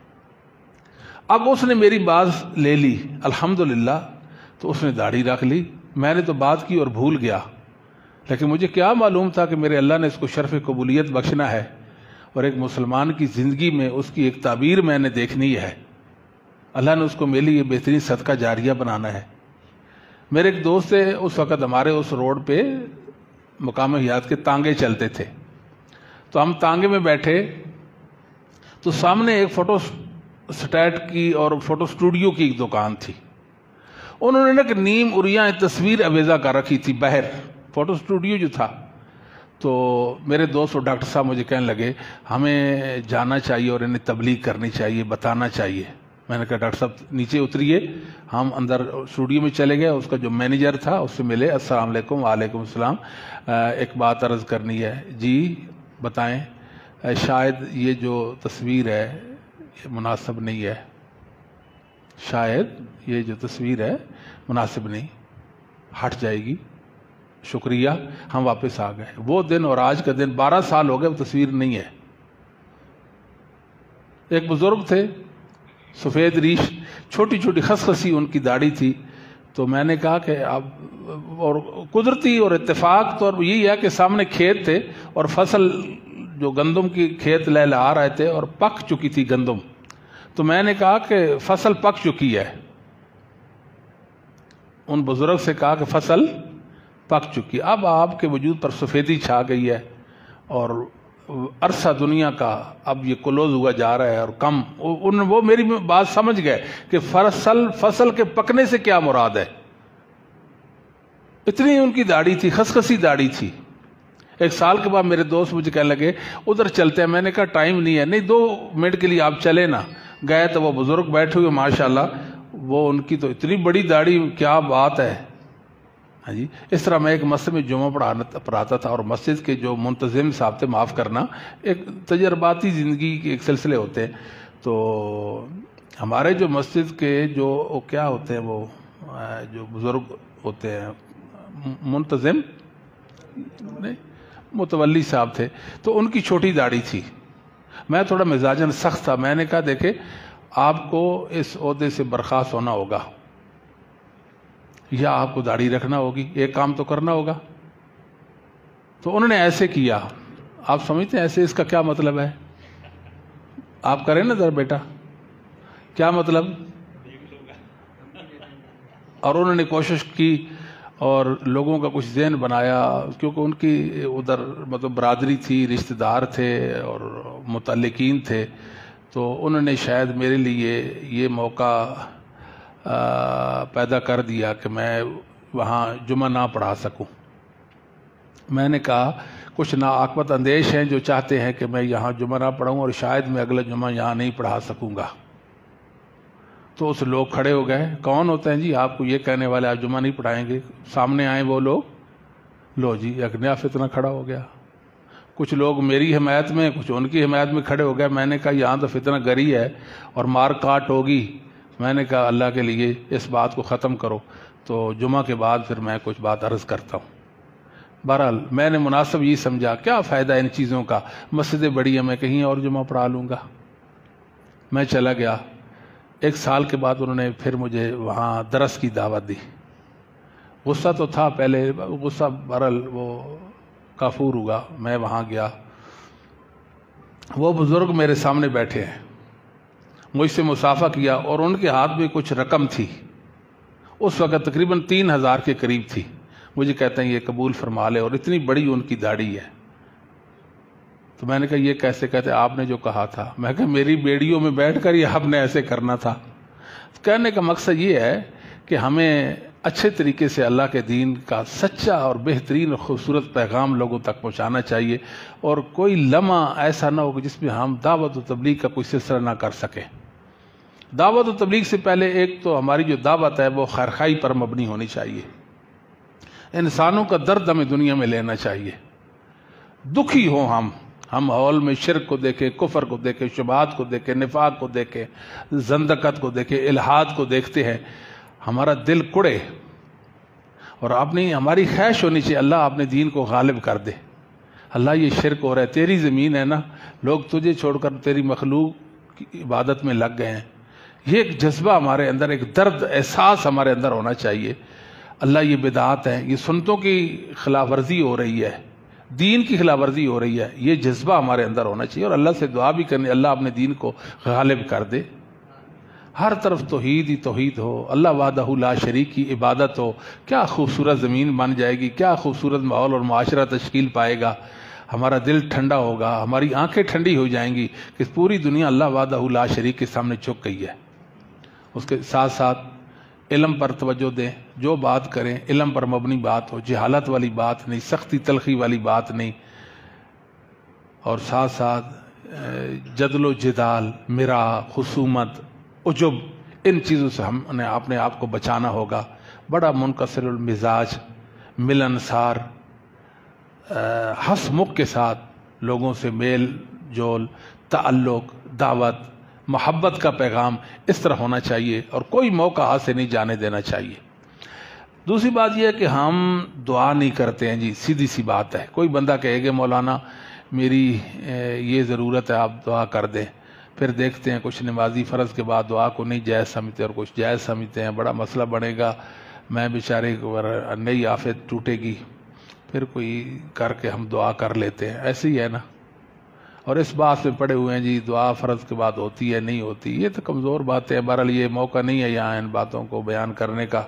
اب اس نے میری بات لے لی الحمدللہ، تو اس نے داڑھی رکھ لی۔ میں نے تو بات کی اور بھول گیا، لیکن مجھے کیا معلوم تھا کہ میرے اللہ نے اس کو شرف قبولیت بخشنا ہے، اور ایک مسلمان کی زندگی میں اس کی ایک تعبیر میں نے دیکھنی ہے، اللہ نے اس کو میرے لیے بہترین صدقہ جاریہ بنانا ہے۔ میرے ایک دوست تھے، اس وقت ہمارے اس روڈ پہ مقام حیات کے تانگے چلتے تھے، تو ہم تانگے میں بیٹھے تو سامنے ایک فوٹو سٹیٹ کی اور فوٹو سٹوڈیو کی ایک دکان تھی۔ انہوں نے نا کہ نیم اریاں تصویر اویزہ کر رکھی تھی باہر، فوٹو سٹوڈیو جو تھا۔ تو میرے دوست اور ڈاکٹر صاحب مجھے کہنے لگے ہمیں جانا چاہیے اور انہیں تبلیغ کرنی چاہیے، بتانا چاہیے۔ میں نے کہا ڈاکٹر صاحب نیچے اتریے۔ ہم اندر اسٹوڈیو میں چلے گئے، اس کا جو مینیجر تھا اس سے ملے، السلام علیکم، وعلیکم السلام، ایک بات عرض کرنی ہے۔ جی بتائیں، شاید یہ جو تصویر ہے یہ مناسب نہیں ہے، شاید یہ جو تصویر ہے مناسب نہیں، ہٹ جائے گی، شکریہ۔ ہم واپس آ گئے۔ وہ دن اور آج کا دن بارہ سال ہو گئے، وہ تصویر نہیں ہے۔ ایک بزرگ تھے، سفید ریش، چھوٹی چھوٹی خسخسی ان کی داڑھی تھی۔ تو میں نے کہا کہ اب، اور قدرتی اور اتفاق طور پر یہی ہے کہ سامنے کھیت تھے اور فصل جو گندم کی کھیت لہلہا رہے تھے اور پک چکی تھی گندم، تو میں نے کہا کہ فصل پک چکی ہے۔ ان بزرگ سے کہا کہ فصل پک چکی، اب آپ کے وجود پر سفیدی چھا گئی ہے اور عرصہ دنیا کا اب یہ کلوز ہوا جا رہا ہے اور کم۔ ان وہ میری بات سمجھ گئے کہ فصل فصل کے پکنے سے کیا مراد ہے۔ اتنی ان کی داڑھی تھی، خسخسی داڑھی تھی۔ ایک سال کے بعد میرے دوست مجھے کہنے لگے ادھر چلتے ہیں۔ میں نے کہا ٹائم نہیں ہے۔ نہیں، دو منٹ کے لیے آپ چلے نا۔ گئے تو وہ بزرگ بیٹھے ہوئے ماشاءاللہ، وہ ان کی تو اتنی بڑی داڑھی، کیا بات ہے۔ ہاں جی، اس طرح میں ایک مسجد میں جمعہ پڑھانا پڑھاتا تھا، اور مسجد کے جو منتظم صاحب تھے، معاف کرنا، ایک تجرباتی زندگی کے ایک سلسلے ہوتے ہیں۔ تو ہمارے جو مسجد کے جو کیا ہوتے ہیں، وہ جو بزرگ ہوتے ہیں، منتظم نہیں، متولی صاحب تھے، تو ان کی چھوٹی داڑھی تھی۔ میں تھوڑا مزاجاً سخت تھا۔ میں نے کہا دیکھیں آپ کو اس عہدے سے برخاست ہونا ہوگا، یا آپ کو داڑھی رکھنا ہوگی، ایک کام تو کرنا ہوگا۔ تو انہوں نے ایسے کیا۔ آپ سمجھتے ہیں ایسے اس کا کیا مطلب ہے؟ آپ کریں نا ذرا بیٹا، کیا مطلب؟ اور انہوں نے کوشش کی اور لوگوں کا کچھ ذہن بنایا، کیونکہ ان کی ادھر مطلب برادری تھی، رشتہ دار تھے اور متعلقین تھے، تو انہوں نے شاید میرے لیے یہ موقع پیدا کر دیا کہ میں وہاں جمعہ نہ پڑھا سکوں۔ میں نے کہا کچھ ناعاقبت اندیش ہیں جو چاہتے ہیں کہ میں یہاں جمعہ نہ پڑھوں اور شاید میں اگلا جمعہ یہاں نہیں پڑھا سکوں گا۔ تو اس لوگ کھڑے ہو گئے، کون ہوتے ہیں جی آپ کو یہ کہنے والے آپ جمعہ نہیں پڑھائیں گے؟ سامنے آئیں وہ لوگ، لو جی ایک نیا فتنہ کھڑا ہو گیا۔ کچھ لوگ میری حمایت میں، کچھ ان کی حمایت میں کھڑے ہو گئے۔ میں نے کہا یہاں تو فتنہ گری ہے اور مار کاٹ ہوگی۔ میں نے کہا اللہ کے لیے اس بات کو ختم کرو۔ تو جمعہ کے بعد پھر میں کچھ بات عرض کرتا ہوں۔ بہرحال میں نے مناسب یہ سمجھا، کیا فائدہ ان چیزوں کا، مسجد بڑی ہے، میں کہیں اور جمعہ پڑھا لوں گا۔ میں چلا گیا۔ ایک سال کے بعد انہوں نے پھر مجھے وہاں درس کی دعوت دی۔ غصہ تو تھا پہلے، غصہ بہرحال وہ کافور ہوگا۔ میں وہاں گیا، وہ بزرگ میرے سامنے بیٹھے ہیں، مجھ سے مصافحہ کیا اور ان کے ہاتھ میں کچھ رقم تھی، اس وقت تقریباً تین ہزار کے قریب تھی۔ مجھے کہتے ہیں یہ قبول فرما لے، اور اتنی بڑی ان کی داڑھی ہے۔ تو میں نے کہا یہ کیسے؟ کہتے آپ نے جو کہا تھا۔ میں کہا میری بیڑیوں میں بیٹھ کر یہ آپ نے ایسے کرنا تھا۔ کہنے کا مقصد یہ ہے کہ ہمیں اچھے طریقے سے اللہ کے دین کا سچا اور بہترین اور خوبصورت پیغام لوگوں تک پہنچانا چاہیے، اور کوئی لمحہ ایسا نہ ہو کہ جس میں ہم دعوت و تبلیغ کا کوئی سلسلہ نہ کر سکیں۔ دعوت و تبلیغ سے پہلے ایک تو ہماری جو دعوت ہے وہ خیرخواہی پر مبنی ہونی چاہیے، انسانوں کا درد ہمیں دنیا میں لینا چاہیے، دکھی ہوں ہم ہم ماحول میں شرک کو دیکھیں، کفر کو دیکھیں، شبہات کو دیکھیں، نفاق کو دیکھیں، زندقت کو دیکھیں، الحاد کو دیکھتے ہیں، ہمارا دل کڑے، اور اپنی ہماری خواہش ہونی چاہیے اللہ اپنے دین کو غالب کر دے۔ اللہ یہ شرک ہو رہا ہے، تیری زمین ہے نا، لوگ تجھے چھوڑ کر تیری مخلوق کی عبادت میں لگ گئے ہیں۔ یہ ایک جذبہ ہمارے اندر، ایک درد احساس ہمارے اندر ہونا چاہیے۔ اللہ یہ بدعات ہیں، یہ سنتوں کی خلاف ورزی ہو رہی ہے، دین کی خلاف ورزی ہو رہی ہے، یہ جذبہ ہمارے اندر ہونا چاہیے، اور اللہ سے دعا بھی کرنی اللہ اپنے دین کو غالب کر دے۔ ہر طرف توحید ہی توحید ہو، اللہ وحدہ لا شریک کی عبادت ہو، کیا خوبصورت زمین بن جائے گی، کیا خوبصورت ماحول اور معاشرہ تشکیل پائے گا، ہمارا دل ٹھنڈا ہوگا، ہماری آنکھیں ٹھنڈی ہو جائیں گی کہ پوری دنیا اللہ وحدہ لا شریک کے سامنے جھک گئی ہے۔ اس کے ساتھ ساتھ علم پر توجہ دیں، جو بات کریں علم پر مبنی بات ہو، جہالت والی بات نہیں، سختی تلخی والی بات نہیں، اور ساتھ ساتھ جدل و جدال، مرا، خصومت، عجب، ان چیزوں سے ہم نے اپنے آپ کو بچانا ہوگا۔ بڑا منکسر المزاج، ملنسار، ہنس مکھ کے ساتھ لوگوں سے میل جول، تعلق، دعوت، محبت کا پیغام اس طرح ہونا چاہیے، اور کوئی موقع ہاتھ سے نہیں جانے دینا چاہیے۔ دوسری بات یہ ہے کہ ہم دعا نہیں کرتے ہیں جی، سیدھی سی بات ہے۔ کوئی بندہ کہے گا مولانا میری یہ ضرورت ہے، آپ دعا کر دیں، پھر دیکھتے ہیں کچھ نمازی فرض کے بعد دعا کو نہیں جائز سمجھتے اور کچھ جائز سمجھتے ہیں، بڑا مسئلہ بنے گا، میں بیچارے کو نئی آفت ٹوٹے گی، پھر کوئی کر کے ہم دعا کر لیتے ہیں، ایسے ہی ہے نا۔ اور اس بات میں پڑے ہوئے ہیں جی دعا فرض کے بعد ہوتی ہے نہیں ہوتی، یہ تو کمزور باتیں ہیں۔ بہرحال یہ موقع نہیں ہے یہاں ان باتوں کو بیان کرنے کا۔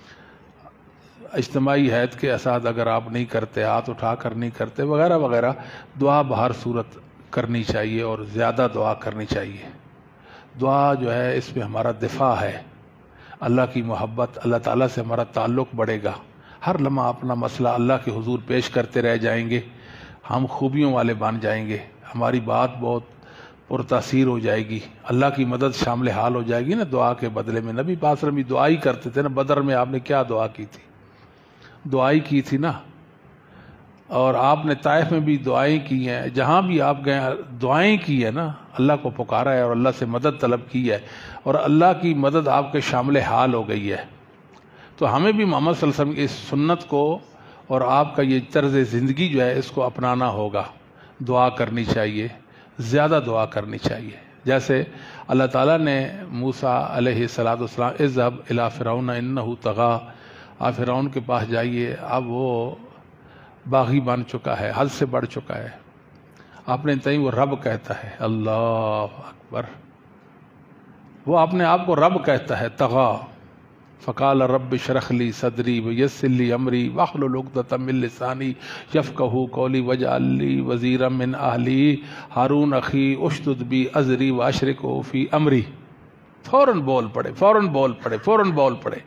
اجتماعی حیت کے اساتذہ اگر آپ نہیں کرتے، ہاتھ اٹھا کر نہیں کرتے وغیرہ وغیرہ، دعا بہر صورت کرنی چاہیے، اور زیادہ دعا کرنی چاہیے۔ دعا جو ہے اس میں ہمارا دفاع ہے، اللہ کی محبت، اللہ تعالیٰ سے ہمارا تعلق بڑھے گا۔ ہر لمحہ اپنا مسئلہ اللہ کے حضور پیش کرتے رہ جائیں گے، ہم خوبیوں والے بن جائیں گے، ہماری بات بہت پرتاثیر ہو جائے گی، اللہ کی مدد شامل حال ہو جائے گی نا دعا کے بدلے میں۔ نبی پاک صلی اللہ علیہ وسلم بھی دعا ہی کرتے تھے نا، بدر میں آپ نے کیا دعا کی تھی؟ دعائی کی تھی نا۔ اور آپ نے طائف میں بھی دعائیں کی ہیں، جہاں بھی آپ گئے دعائیں کی ہے نا، اللہ کو پکارا ہے اور اللہ سے مدد طلب کی ہے، اور اللہ کی مدد آپ کے شامل حال ہو گئی ہے۔ تو ہمیں بھی محمد صلی اللہ علیہ وسلم کی اس سنت کو اور آپ کا یہ طرز زندگی جو ہے اس کو اپنانا ہوگا، دعا کرنی چاہیے، زیادہ دعا کرنی چاہیے۔ جیسے اللہ تعالیٰ نے موسیٰ علیہ الصلوۃ والسلام اذهب الی فرعون انہ طغیٰ، آپ فرعون کے پاس جائیے، اب وہ باغی بن چکا ہے، حد سے بڑھ چکا ہے، آپ نے تئیں وہ رب کہتا ہے، اللہ اکبر، وہ اپنے آپ کو رب کہتا ہے، طغیٰ۔ فقال رب اشرح لی صدری ویسر لی امری واحلل عقدۃ من لسانی یفقہوا قولی واجعل لی وزیرا من اہلی ہارون اخی اشدد بی ازری واشرکہ فی امری۔ فوراً بول پڑے، فوراً بول پڑے، فوراً بول پڑے۔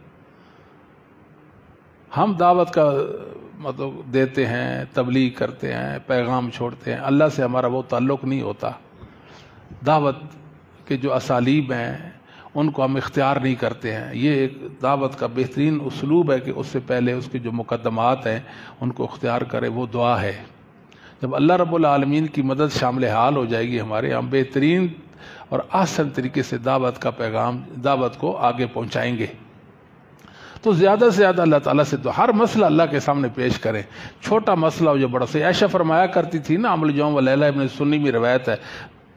ہم دعوت کا مطلب دیتے ہیں، تبلیغ کرتے ہیں، پیغام چھوڑتے ہیں، اللہ سے ہمارا وہ تعلق نہیں ہوتا۔ دعوت کے جو اسالیب ہیں ان کو ہم اختیار نہیں کرتے ہیں۔ یہ ایک دعوت کا بہترین اسلوب ہے کہ اس سے پہلے اس کے جو مقدمات ہیں ان کو اختیار کرے، وہ دعا ہے۔ جب اللہ رب العالمین کی مدد شامل حال ہو جائے گی ہمارے، ہم بہترین اور آسان طریقے سے دعوت کا پیغام، دعوت کو آگے پہنچائیں گے۔ تو زیادہ سے زیادہ اللہ تعالیٰ سے تو ہر مسئلہ اللہ کے سامنے پیش کریں، چھوٹا مسئلہ ہو جو بڑا سے۔ عائشہ فرمایا کرتی تھی نا، عمل یوم و لیلہ ابن سنی میں روایت ہے،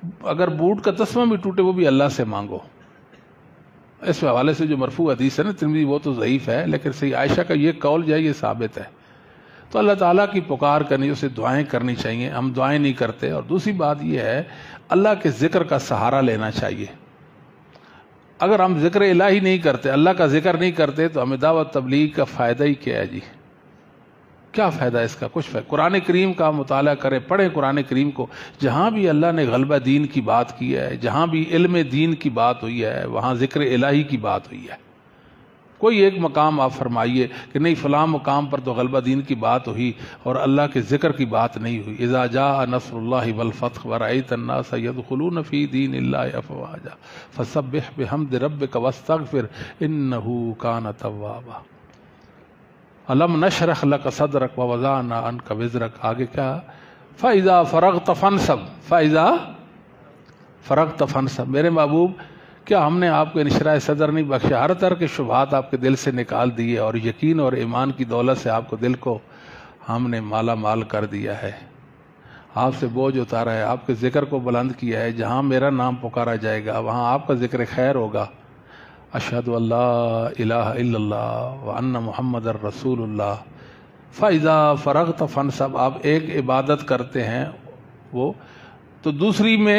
اگر بوٹ کا تسمہ بھی ٹوٹے وہ بھی اللہ سے مانگو. اس حوالے سے جو مرفوع حدیث ہے نا ترمذی، وہ تو ضعیف ہے، لیکن صحیح عائشہ کا یہ قول جو ہے یہ ثابت ہے. تو اللہ تعالیٰ کی پکار کرنی، اسے دعائیں کرنی چاہیے. ہم دعائیں نہیں کرتے. اور دوسری بات یہ ہے اللہ کے ذکر کا سہارا لینا چاہیے. اگر ہم ذکر الہی نہیں کرتے، اللہ کا ذکر نہیں کرتے، تو ہمیں دعوت تبلیغ کا فائدہ ہی کیا ہے جی؟ کیا فائدہ اس کا؟ کچھ فائدہ. قرآن کریم کا مطالعہ کریں، پڑھیں قرآن کریم کو. جہاں بھی اللہ نے غلبہ دین کی بات کی ہے، جہاں بھی علم دین کی بات ہوئی ہے، وہاں ذکر الہی کی بات ہوئی ہے. کوئی ایک مقام آپ فرمائیے کہ نہیں فلاں مقام پر تو غلبہ دین کی بات ہوئی اور اللہ کے ذکر کی بات نہیں ہوئی. اذا جاء نصر اللہ والفتح ورأیت الناس يدخلون فی دین اللہ افواجا فسبح بحمد ربک واستغفر انہ کان توابا. علم نشرح لک صدرک ووضعنا عنک وزرک. آگے کیا؟ فاذا فرغت فانصب فاذا فرغت فانصب. میرے محبوب کیا ہم نے آپ کو انشراح صدر نہیں بخشا؟ ہر طرح کے شبہات آپ کے دل سے نکال دیے اور یقین اور ایمان کی دولت سے آپ کو دل کو ہم نے مالا مال کر دیا ہے. آپ سے بوجھ اتارا ہے، آپ کے ذکر کو بلند کیا ہے. جہاں میرا نام پکارا جائے گا وہاں آپ کا ذکر خیر ہوگا. اشہد ان لا الہ الا اللہ وان محمد الرسول اللہ. فاذا فرغت فانصب. آپ ایک عبادت کرتے ہیں وہ، تو دوسری میں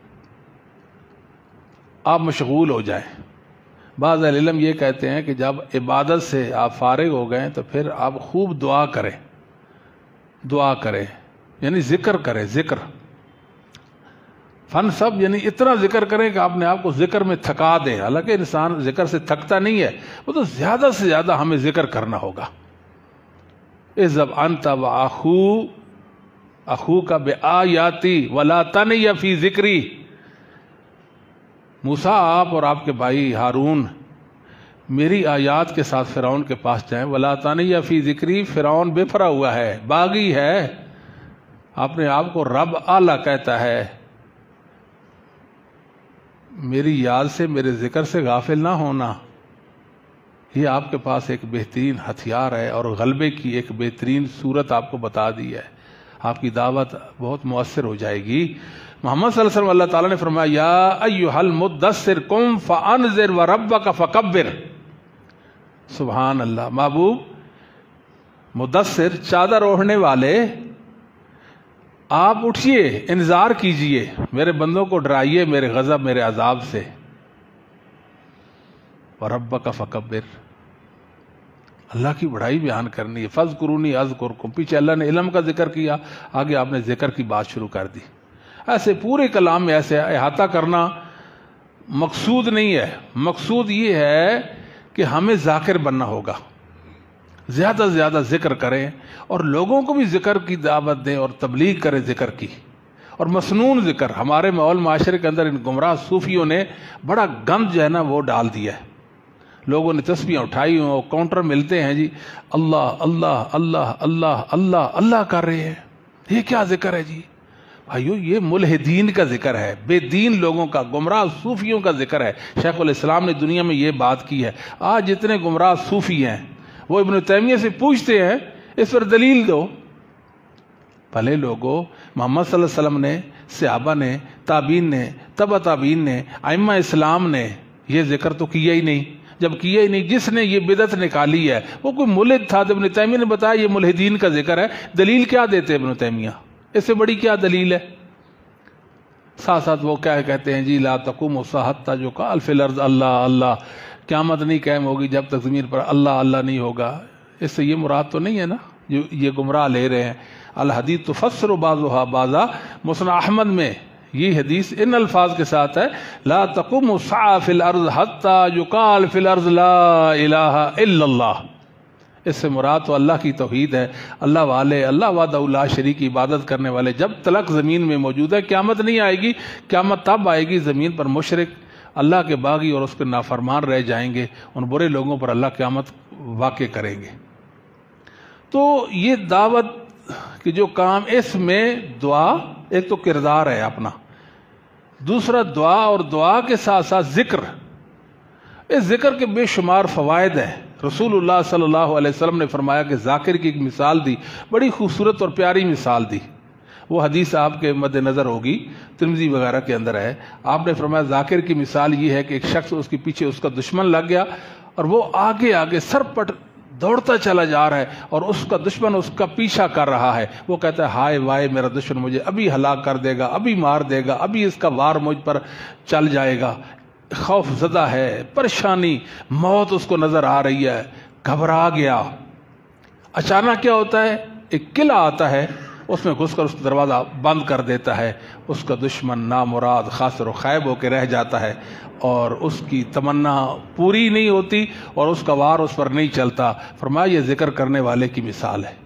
آپ مشغول ہو جائیں. بعض اہل علم یہ کہتے ہیں کہ جب عبادت سے آپ فارغ ہو گئے تو پھر آپ خوب دعا کریں. دعا کریں یعنی ذکر کریں. ذکر فن سب یعنی اتنا ذکر کریں کہ آپ نے آپ کو ذکر میں تھکا دیں. حالانکہ انسان ذکر سے تھکتا نہیں ہے، وہ تو زیادہ سے زیادہ ہمیں ذکر کرنا ہوگا. اذهب انت واخو اخوک بآیاتی ولا تنی فی ذکری. موسیٰ آپ اور آپ کے بھائی ہارون میری آیات کے ساتھ فرعون کے پاس جائیں. ولا تنی فی ذکری. فرعون بے پھرا ہوا ہے، باغی ہے، اپنے آپ کو رب اعلیٰ کہتا ہے. میری یاد سے، میرے ذکر سے غافل نہ ہونا، یہ آپ کے پاس ایک بہترین ہتھیار ہے اور غلبے کی ایک بہترین صورت آپ کو بتا دی ہے. آپ کی دعوت بہت مؤثر ہو جائے گی. محمد صلی اللہ علیہ وسلم اللہ تعالیٰ نے فرمایا یا ایھا المدثر قم فانذر وربک فکبر. سبحان اللہ. محبوب مدثر، چادر اوڑھنے والے، آپ اٹھیے، انذار کیجئے، میرے بندوں کو ڈرائیے میرے غضب، میرے عذاب سے. وَرَبَّكَ فَكَبِّرْ. اللہ کی بڑائی بیان کرنی ہے. فَاذْكُرُونِي أَذْكُرْكُمْ. پیچھے اللہ نے علم کا ذکر کیا، آگے آپ نے ذکر کی بات شروع کر دی. ایسے پورے کلام میں ایسے احاطہ کرنا مقصود نہیں ہے. مقصود یہ ہے کہ ہمیں ذاکر بننا ہوگا. زیادہ سے زیادہ ذکر کریں اور لوگوں کو بھی ذکر کی دعوت دیں اور تبلیغ کریں ذکر کی. اور مسنون ذکر ہمارے ماحول معاشرے کے اندر ان گمراہ صوفیوں نے بڑا گند جو ہے نا وہ ڈال دیا ہے. لوگوں نے تسبیحیں اٹھائی ہوں، کاؤنٹر ملتے ہیں جی اللہ اللہ اللہ اللہ اللہ اللہ کر رہے ہیں. یہ کیا ذکر ہے جی؟ بھائیو یہ ملحدین کا ذکر ہے، بے دین لوگوں کا، گمراہ صوفیوں کا ذکر ہے. شیخ الاسلام نے دنیا میں یہ بات کی ہے. آج جتنے گمراہ صوفی ہیں وہ ابن تیمیہ سے پوچھتے ہیں اس پر دلیل دو. پہلے لوگوں محمد صلی اللہ علیہ وسلم نے، صحابہ نے، تابعین نے، تبع تابعین نے، ائمہ اسلام نے یہ ذکر تو کیا ہی نہیں. جب کیا ہی نہیں، جس نے یہ بدعت نکالی ہے وہ کوئی ملحد تھا. ابن تیمیہ نے بتایا یہ ملحدین کا ذکر ہے. دلیل کیا دیتے ابن تیمیہ؟ اس سے بڑی کیا دلیل ہے؟ ساتھ ساتھ وہ کیا کہتے ہیں جی لا تقوم الساعۃ حتی یقال فی الارض اللہ اللہ. قیامت نہیں قائم ہوگی جب تک زمین پر اللہ اللہ نہیں ہوگا. اس سے یہ مراد تو نہیں ہے نا جو یہ گمراہ لے رہے ہیں. الحدیث تفسر بعضها بعضا. مسند احمد میں یہ حدیث ان الفاظ کے ساتھ ہے لا تقوم الساعۃ فی الارض حتی یقال فی الارض لا الہ الا اللہ. اس سے مراد تو اللہ کی توحید ہے. اللہ والے، اللہ وحدہ لا شریک کی عبادت کرنے والے جب تلک زمین میں موجود ہے. قیامت نہیں آئے گی. قیامت تب آئے گی زمین پر مشرک، اللہ کے باغی اور اس کے نافرمان رہ جائیں گے. ان برے لوگوں پر اللہ قیامت واقع کریں گے. تو یہ دعوت کہ جو کام، اس میں دعا ایک تو کردار ہے اپنا، دوسرا دعا، اور دعا کے ساتھ ساتھ ذکر. اس ذکر کے بے شمار فوائد ہیں. رسول اللہ صلی اللہ علیہ وسلم نے فرمایا کہ ذاکر کی ایک مثال دی، بڑی خوبصورت اور پیاری مثال دی. وہ حدیث آپ کے مد نظر ہوگی، ترمذی وغیرہ کے اندر ہے. آپ نے فرمایا ذاکر کی مثال یہ ہے کہ ایک شخص اس کے پیچھے اس کا دشمن لگ گیا اور وہ آگے آگے سر پٹ دوڑتا چلا جا رہا ہے اور اس کا دشمن اس کا پیچھا کر رہا ہے. وہ کہتا ہے ہائے وائے میرا دشمن مجھے ابھی ہلاک کر دے گا، ابھی مار دے گا، ابھی اس کا وار مجھ پر چل جائے گا. خوف زدہ ہے، پریشانی، موت اس کو نظر آ رہی ہے، گھبرا گیا. اچانک کیا ہوتا ہے، ایک قلعہ آتا ہے، اس میں گھس کر اس کا دروازہ بند کر دیتا ہے. اس کا دشمن نامراد خاسر و خائب ہو کے رہ جاتا ہے اور اس کی تمنا پوری نہیں ہوتی اور اس کا وار اس پر نہیں چلتا. فرمایا یہ ذکر کرنے والے کی مثال ہے.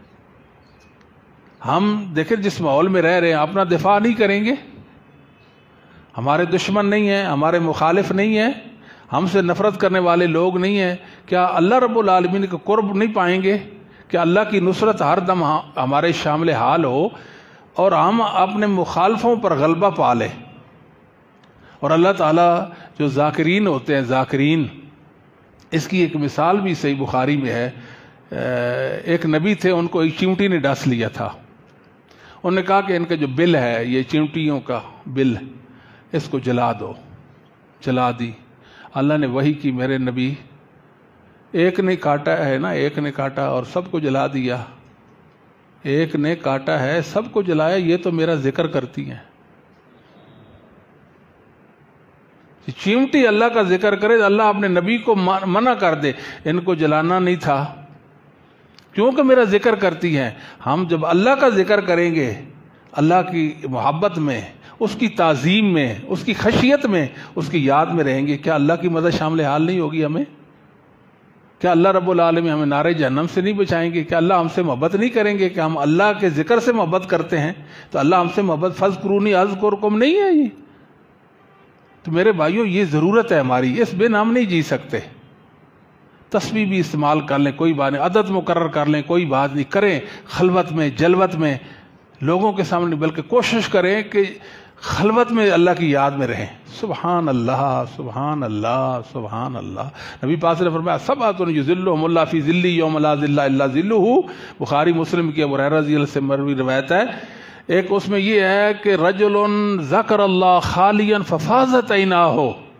ہم دیکھیں جس ماحول میں رہ رہے ہیں اپنا دفاع نہیں کریں گے، ہمارے دشمن نہیں ہیں، ہمارے مخالف نہیں ہیں، ہم سے نفرت کرنے والے لوگ نہیں ہیں، کیا اللہ رب العالمین کا قرب نہیں پائیں گے؟ کہ اللہ کی نصرت ہر دم ہمارے شامل حال ہو اور ہم اپنے مخالفوں پر غلبہ پا لیں. اور اللہ تعالیٰ جو ذاکرین ہوتے ہیں، ذاکرین، اس کی ایک مثال بھی صحیح بخاری میں ہے. ایک نبی تھے، ان کو ایک چیونٹی نے ڈس لیا تھا. انہوں نے کہا کہ ان کا جو بل ہے، یہ چیونٹیوں کا بل، اس کو جلا دو. جلا دی. اللہ نے وحی کی میرے نبی، ایک نے کاٹا ہے نا، ایک نے کاٹا اور سب کو جلا دیا. ایک نے کاٹا ہے سب کو جلایا، یہ تو میرا ذکر کرتی ہیں. چیونٹی اللہ کا ذکر کرے، اللہ اپنے نبی کو منع کر دے، ان کو جلانا نہیں تھا کیونکہ میرا ذکر کرتی ہیں. ہم جب اللہ کا ذکر کریں گے، اللہ کی محبت میں، اس کی تعظیم میں، اس کی خشیت میں، اس کی یاد میں رہیں گے، کیا اللہ کی مدد شامل حال نہیں ہوگی ہمیں؟ کیا اللہ رب العالمین ہمیں نارے جہنم سے نہیں بچائیں گے؟ کیا اللہ ہم سے محبت نہیں کریں گے؟ کہ ہم اللہ کے ذکر سے محبت کرتے ہیں تو اللہ ہم سے محبت فَاذْكُرُونِي أَذْكُرْكُمْ نہیں ہے یہ؟ تو میرے بھائیوں یہ ضرورت ہے ہماری، اس بن ہم نہیں جی سکتے. تسبیح بھی استعمال کر لیں، کوئی بات نہیں، عدد مقرر کر لیں، کوئی بات نہیں، کریں خلوت میں، جلوت میں، لوگوں کے سامنے، بلکہ کوشش کریں کہ خلوت میں اللہ کی یاد میں رہیں. سبحان اللہ، سبحان اللہ، سبحان اللہ. نبی پاک نے فرمایا سبعۃ یظلھم اللہ فی ظلہ یوم لا ظل الا ظلہ. بخاری مسلم کی ابو ہریرہ رضی اللہ سے مروی روایت ہے. ایک اس میں یہ ہے کہ رجل ذکر اللہ خالیا ففاضت عیناہ،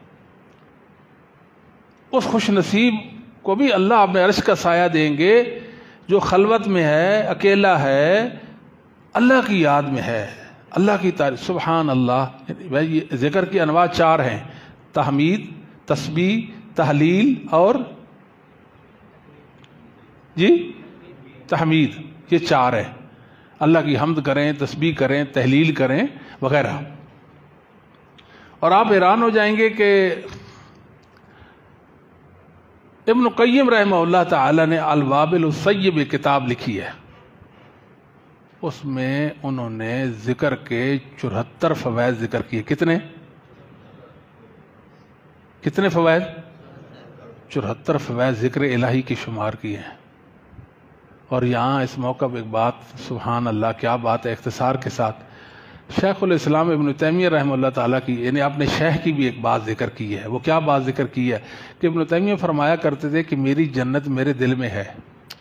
اس خوش نصیب کو بھی اللہ اپنے عرش کا سایہ دیں گے جو خلوت میں ہے، اکیلا ہے، اللہ کی یاد میں ہے، اللہ کی تعریف. سبحان اللہ. یہ ذکر کی انواع چار ہیں: تحمید، تسبیح، تحلیل اور جی تحمید. یہ چار ہیں. اللہ کی حمد کریں، تسبیح کریں، تحلیل کریں وغیرہ. اور آپ حیران ہو جائیں گے کہ ابن قیم رحمہ اللہ تعالی نے الوابل الصیب کتاب لکھی ہے. اس میں انہوں نے ذکر کے چوہتر فوائد ذکر کیے. کتنے کتنے فوائد؟ چوہتر فوائد ذکر الہی کی شمار کیے ہیں. اور یہاں اس موقع پہ ایک بات، سبحان اللہ کیا بات ہے، اختصار کے ساتھ شیخ الاسلام ابن تیمیہ رحمہ اللہ تعالیٰ کی، یعنی اپنے شیخ کی بھی ایک بات ذکر کی ہے. وہ کیا بات ذکر کی ہے کہ ابن تیمیہ فرمایا کرتے تھے کہ میری جنت میرے دل میں ہے.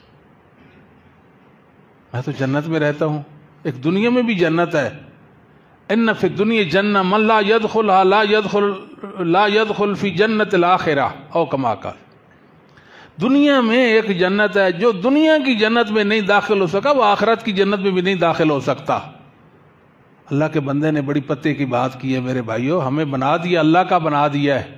میں تو جنت میں رہتا ہوں، ایک دنیا میں بھی جنت ہے. ان فی الدنیا جنہ من لا يدخلها لا يدخل لا يدخل فی جنت الاخرہ او کما قال. دنیا میں ایک جنت ہے، جو دنیا کی جنت میں نہیں داخل ہو سکا وہ آخرت کی جنت میں بھی نہیں داخل ہو سکتا. اللہ کے بندے نے بڑی پتے کی بات کی ہے میرے بھائیوں. ہمیں بنا دیا، اللہ کا بنا دیا ہے.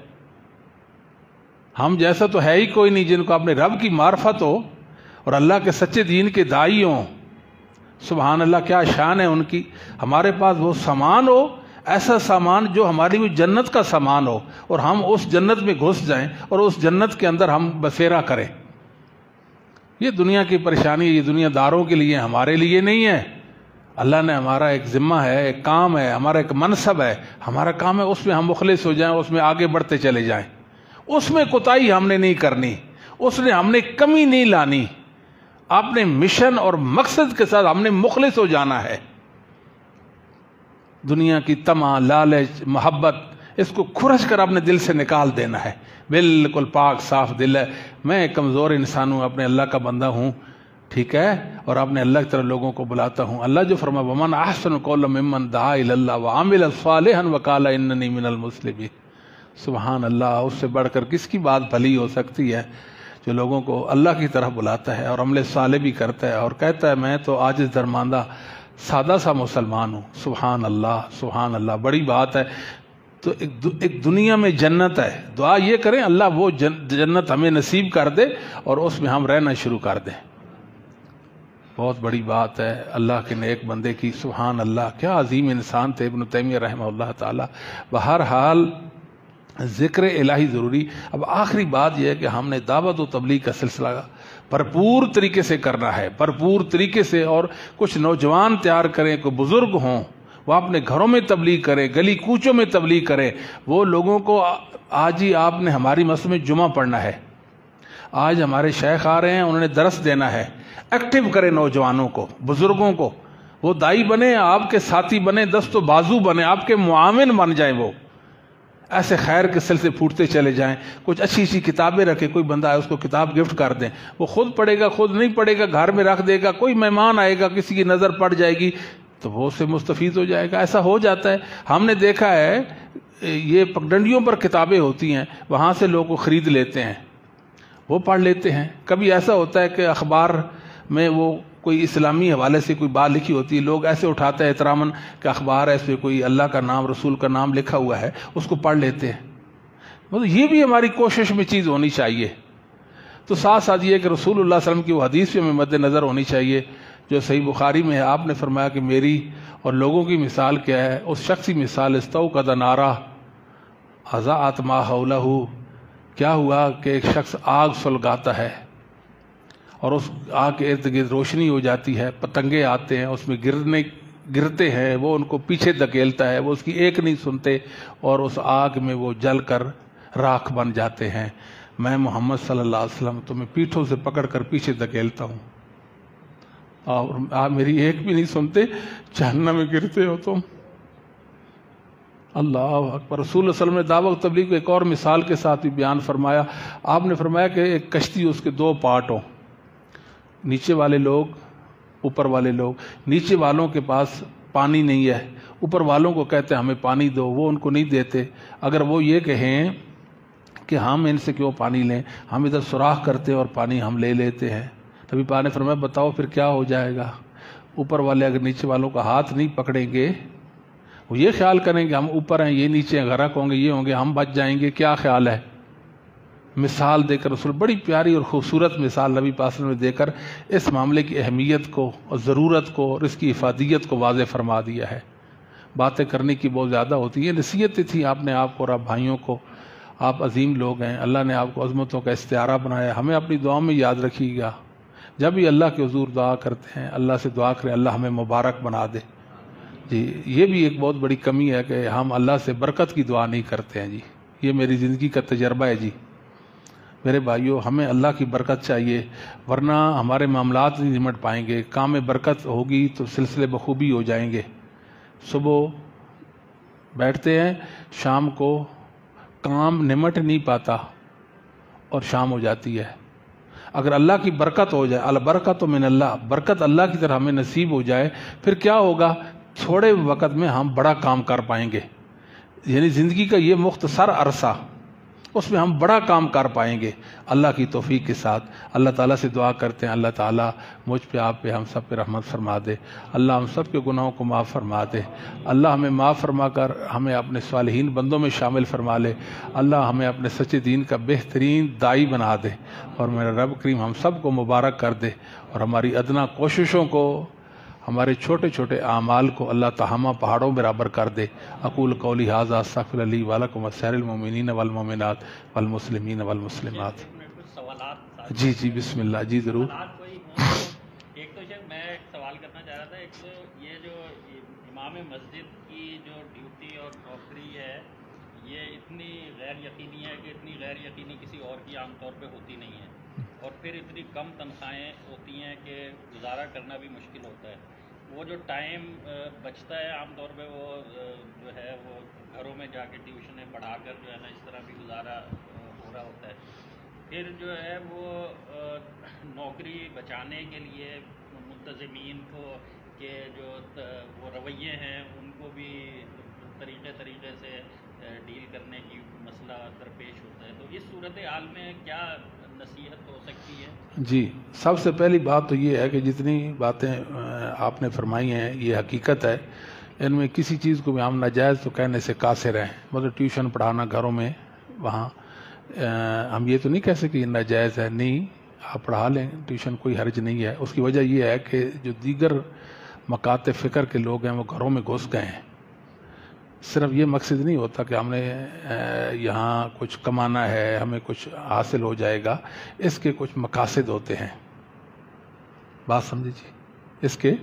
ہم جیسا تو ہے ہی کوئی نہیں جن کو اپنے رب کی معرفت ہو اور اللہ کے سچے دین کے داعی ہوں. سبحان اللہ کیا شان ہے ان کی. ہمارے پاس وہ سامان ہو، ایسا سامان جو ہماری بھی جنت کا سامان ہو، اور ہم اس جنت میں گھس جائیں اور اس جنت کے اندر ہم بسیرا کریں. یہ دنیا کی پریشانی، یہ دنیا داروں کے لیے، ہمارے لیے نہیں ہے. اللہ نے ہمارا ایک ذمہ ہے، ایک کام ہے، ہمارا ایک منصب ہے. ہمارا کام ہے اس میں ہم مخلص ہو جائیں، اس میں آگے بڑھتے چلے جائیں. اس میں کوتاہی ہم نے نہیں کرنی، اس نے ہم نے کمی نہیں لانی. اپنے مشن اور مقصد کے ساتھ ہم نے مخلص ہو جانا ہے. دنیا کی طمع، لالچ، محبت، اس کو کھرچ کر اپنے دل سے نکال دینا ہے. بالکل پاک صاف دل ہے. میں کمزور انسان ہوں، اپنے اللہ کا بندہ ہوں، ٹھیک ہے، اور آپ نے اللہ کی طرف لوگوں کو بلاتا ہوں۔ اللہ جو فرمایا ومن احسن قولا ممن دعا الی اللہ وعمل صالحا وقال اننی من المسلمین، سبحان اللہ، اس سے بڑھ کر کس کی بات بھلی ہو سکتی ہے جو لوگوں کو اللہ کی طرف بلاتا ہے اور عمل صالح بھی کرتا ہے اور کہتا ہے میں تو عاجز درماندہ سادہ سا مسلمان ہوں۔ سبحان اللہ، سبحان اللہ، بڑی بات ہے۔ تو ایک دنیا میں جنت ہے، دعا یہ کریں اللہ وہ جنت ہمیں نصیب کر دے اور اس میں ہم رہنا شروع کر دیں۔ بہت بڑی بات ہے اللہ کے نیک بندے کی، سبحان اللہ، کیا عظیم انسان تھے ابن تیمیہ رحمہ اللہ تعالی۔ بہرحال ذکر الہی ضروری۔ اب آخری بات یہ ہے کہ ہم نے دعوت و تبلیغ کا سلسلہ بھرپور طریقے سے کرنا ہے، بھرپور طریقے سے، اور کچھ نوجوان تیار کریں، کوئی بزرگ ہوں وہ اپنے گھروں میں تبلیغ کریں، گلی کوچوں میں تبلیغ کریں، وہ لوگوں کو آج ہی آپ نے ہماری مسجد میں جمعہ پڑھنا ہے، آج ہمارے شیخ آ رہے ہیں انہوں نے درس دینا ہے، ایکٹیو کریں نوجوانوں کو، بزرگوں کو، وہ دائی بنے، آپ کے ساتھی بنے، دست و بازو بنے، آپ کے معاون بن جائیں، وہ ایسے خیر کے سلسلے پھوٹتے چلے جائیں۔ کچھ اچھی اچھی کتابیں رکھے، کوئی بندہ ہے اس کو کتاب گفٹ کر دیں، وہ خود پڑھے گا، خود نہیں پڑھے گا، گھر میں رکھ دے گا، کوئی مہمان آئے گا کسی کی نظر پڑ جائے گی تو وہ اس سے مستفید ہو جائے گا۔ ایسا ہو جاتا ہے، ہم نے دیکھا ہے یہ پگڈنڈیوں پر کتابیں ہوتی ہیں، وہاں سے لوگ کو خرید لیتے ہیں، وہ پڑھ لیتے ہیں۔ کبھی ایسا ہوتا ہے کہ اخبار میں وہ کوئی اسلامی حوالے سے کوئی بات لکھی ہوتی ہے، لوگ ایسے اٹھاتے ہیں احتراماً کہ اخبار ہے اس پہ کوئی اللہ کا نام رسول کا نام لکھا ہوا ہے، اس کو پڑھ لیتے ہیں۔ مطلب یہ بھی ہماری کوشش میں چیز ہونی چاہیے۔ تو ساتھ ساتھ یہ کہ رسول اللہ صلی اللہ علیہ وسلم کی وہ حدیث بھی ہمیں مد نظر ہونی چاہیے جو صحیح بخاری میں ہے۔ آپ نے فرمایا کہ میری اور لوگوں کی مثال کیا ہے؟ اس شخص کی مثال استوقد نارا اضاءت ما حولہ، کیا ہوا کہ ایک شخص آگ سلگاتا ہے اور اس آگ کے ارد گرد روشنی ہو جاتی ہے، پتنگے آتے ہیں اس میں گرنے گرتے ہیں، وہ ان کو پیچھے دھکیلتا ہے، وہ اس کی ایک نہیں سنتے اور اس آگ میں وہ جل کر راکھ بن جاتے ہیں۔ میں محمد صلی اللہ علیہ وسلم تمہیں پیٹھوں سے پکڑ کر پیچھے دھکیلتا ہوں اور آپ میری ایک بھی نہیں سنتے، جہنم میں گرتے ہو تم۔ اللہ اکبر۔ رسول اللہ صلی اللہ علیہ وسلم نے دعوت تبلیغ کو ایک اور مثال کے ساتھ بھی بیان فرمایا۔ آپ نے فرمایا کہ ایک کشتی، اس کے دو پارٹ ہوں، نیچے والے لوگ، اوپر والے لوگ۔ نیچے والوں کے پاس پانی نہیں ہے، اوپر والوں کو کہتے ہیں ہمیں پانی دو، وہ ان کو نہیں دیتے۔ اگر وہ یہ کہیں کہ ہم ان سے کیوں پانی لیں، ہم ادھر سوراخ کرتے ہیں اور پانی ہم لے لیتے ہیں۔ نبی پاک نے فرمایا بتاؤ پھر کیا ہو جائے گا؟ اوپر والے اگر نیچے والوں کا ہاتھ نہیں پکڑیں گے، وہ یہ خیال کریں کہ ہم اوپر ہیں یہ نیچے ہیں، غرق ہوں گے، یہ ہوں گے، ہم بچ جائیں گے، کیا خیال ہے؟ مثال دے کر رسول، بڑی پیاری اور خوبصورت مثال نبی پاک نے دے کر اس معاملے کی اہمیت کو اور ضرورت کو اور اس کی افادیت کو واضح فرما دیا ہے۔ باتیں کرنے کی بہت زیادہ ہوتی ہیں، نصیحتیں تھیں آپ نے آپ کو اور آپ بھائیوں کو۔ آپ عظیم لوگ ہیں، اللہ نے آپ کو عظمتوں کا استعارہ بنایا، ہمیں اپنی دعاؤں میں یاد رکھیے گا۔ جب بھی اللہ کے حضور دعا کرتے ہیں اللہ سے دعا کریں اللہ ہمیں مبارک بنا دے۔ جی یہ بھی ایک بہت بڑی کمی ہے کہ ہم اللہ سے برکت کی دعا نہیں کرتے ہیں۔ جی یہ میری زندگی کا تجربہ ہے۔ جی میرے بھائیوں، ہمیں اللہ کی برکت چاہیے، ورنہ ہمارے معاملات نہیں نمٹ پائیں گے۔ کام میں برکت ہوگی تو سلسلے بخوبی ہو جائیں گے۔ صبح بیٹھتے ہیں، شام کو کام نمٹ نہیں پاتا اور شام ہو جاتی ہے۔ اگر اللہ کی برکت ہو جائے، البرکت من اللہ، برکت اللہ کی طرح ہمیں نصیب ہو جائے، پھر کیا ہوگا؟ تھوڑے وقت میں ہم بڑا کام کر پائیں گے۔ یعنی زندگی کا یہ مختصر عرصہ، اس میں ہم بڑا کام کر پائیں گے اللہ کی توفیق کے ساتھ۔ اللہ تعالیٰ سے دعا کرتے ہیں اللہ تعالیٰ مجھ پہ، آپ پہ، ہم سب پہ رحمت فرما دے۔ اللہ ہم سب کے گناہوں کو معاف فرما دے۔ اللہ ہمیں معاف فرما کر ہمیں اپنے صالحین بندوں میں شامل فرما لے۔ اللہ ہمیں اپنے سچے دین کا بہترین داعی بنا دے اور میرا رب کریم ہم سب کو مبارک کر دے اور ہماری ادنا کوششوں کو، ہمارے چھوٹے چھوٹے اعمال کو اللہ تہامہ پہاڑوں برابر کر دے۔ اقول قولی ھذا استغفر لی ولکم ولسائر المؤمنین والمؤمنات والمسلمین والمسلمات۔ جی جی بسم اللہ، جی ضرور۔ ایک تو میں ایک سوال کرنا چاہ رہا تھا، ایک تو یہ جو امام مسجد کی جو ڈیوٹی اور نوکری ہے یہ اتنی غیر یقینی ہے کہ اتنی غیر یقینی کسی اور کی عام طور پہ ہوتی نہیں ہے، اور پھر اتنی کم تنخواہیں ہوتی ہیں کہ گزارا کرنا بھی مشکل ہوتا ہے۔ وہ جو ٹائم بچتا ہے عام طور پہ وہ جو ہے وہ گھروں میں جا کے ٹیوشنیں پڑھا کر جو ہے نا اس طرح بھی گزارا ہو رہا ہوتا ہے۔ پھر جو ہے وہ نوکری بچانے کے لیے منتظمین کو کے جو وہ رویے ہیں ان کو بھی طریقے طریقے سے ڈیل کرنے کی مسئلہ درپیش ہوتا ہے، تو اس صورتحال میں کیا نصیحت ہو سکتی ہے؟ جی، سب سے پہلی بات تو یہ ہے کہ جتنی باتیں آپ نے فرمائی ہیں یہ حقیقت ہے، ان میں کسی چیز کو بھی ہم ناجائز تو کہنے سے قاصر ہیں. مطلب ٹیوشن پڑھانا گھروں میں، وہاں ہم یہ تو نہیں کہہ سکتے یہ ناجائز ہے، نہیں، آپ پڑھا لیں، ٹیوشن کوئی حرج نہیں ہے. اس کی وجہ یہ ہے کہ جو دیگر مکاتب فکر کے لوگ ہیں وہ گھروں میں گھس گئے ہیں. صرف یہ مقصد نہیں ہوتا کہ ہم نے یہاں کچھ کمانا ہے، ہمیں کچھ حاصل ہو جائے گا، اس کے کچھ مقاصد ہوتے ہیں. بات سمجھے جی؟ اس کے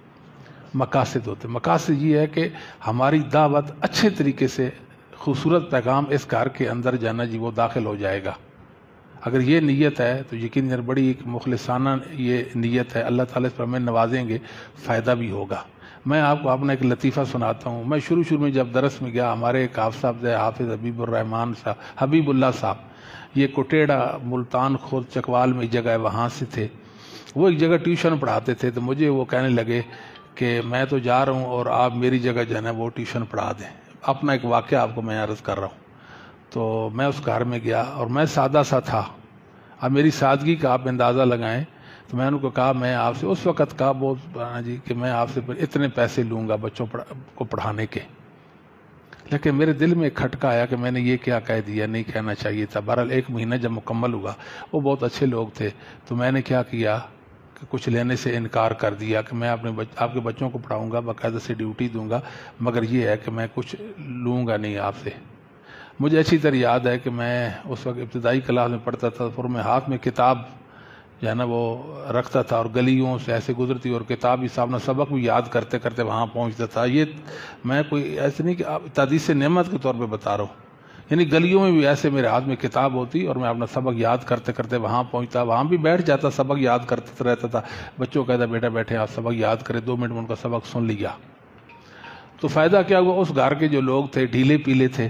مقاصد ہوتے ہیں. مقاصد یہ ہے کہ ہماری دعوت اچھے طریقے سے خوبصورت پیغام اس گھر کے اندر جانا جی وہ داخل ہو جائے گا. اگر یہ نیت ہے تو یقیناً بڑی ایک مخلصانہ یہ نیت ہے، اللہ تعالیٰ اس پر ہمیں نوازیں گے، فائدہ بھی ہوگا. میں آپ کو اپنا ایک لطیفہ سناتا ہوں. میں شروع شروع میں جب درس میں گیا، ہمارے ایک حافظ صاحب تھے، حافظ حبیب الرحمان صاحب حبیب اللہ صاحب، یہ کوٹیڑا ملتان خود چکوال میں جگہ ہے، وہاں سے تھے. وہ ایک جگہ ٹیوشن پڑھاتے تھے، تو مجھے وہ کہنے لگے کہ میں تو جا رہا ہوں اور آپ میری جگہ جو ہے نا وہ ٹیوشن پڑھا دیں. اپنا ایک واقعہ آپ کو میں عرض کر رہا ہوں. تو میں اس گھر میں گیا اور میں سادہ سا تھا. اب میری سادگی کا آپ اندازہ لگائیں تو میں نے ان کو کہا میں آپ سے اس وقت کہا بہت جی کہ میں آپ سے اتنے پیسے لوں گا بچوں کو پڑھانے کے. لیکن میرے دل میں ایک کھٹکا آیا کہ میں نے یہ کیا کہہ دیا، نہیں کہنا چاہیے تھا. بہرحال ایک مہینہ جب مکمل ہوا، وہ بہت اچھے لوگ تھے، تو میں نے کیا کیا کہ کچھ لینے سے انکار کر دیا کہ میں اپنے بچ آپ کے بچوں کو پڑھاؤں گا، باقاعدہ سے ڈیوٹی دوں گا، مگر یہ ہے کہ میں کچھ لوں گا نہیں آپ سے. مجھے اچھی طرح یاد ہے کہ میں اس وقت ابتدائی کلاس میں پڑھتا تھا، پھر میں ہاتھ میں کتاب جو ہے نا وہ رکھتا تھا اور گلیوں سے ایسے گزرتی اور کتاب ہی سامنے سبق بھی یاد کرتے کرتے وہاں پہنچتا تھا. یہ میں کوئی ایسے نہیں کہ تحدیث نعمت کے طور پہ بتا رہا ہوں، یعنی گلیوں میں بھی ایسے میرے ہاتھ میں کتاب ہوتی اور میں اپنا سبق یاد کرتے کرتے وہاں پہنچتا، وہاں بھی بیٹھ جاتا، سبق یاد کرتا رہتا تھا. بچوں کہتا بیٹا بیٹھے آپ سبق یاد کریں، دو منٹ میں ان کا سبق سن لیا. تو فائدہ کیا ہوا، اس گھر کے جو لوگ تھے ڈھیلے پیلے تھے،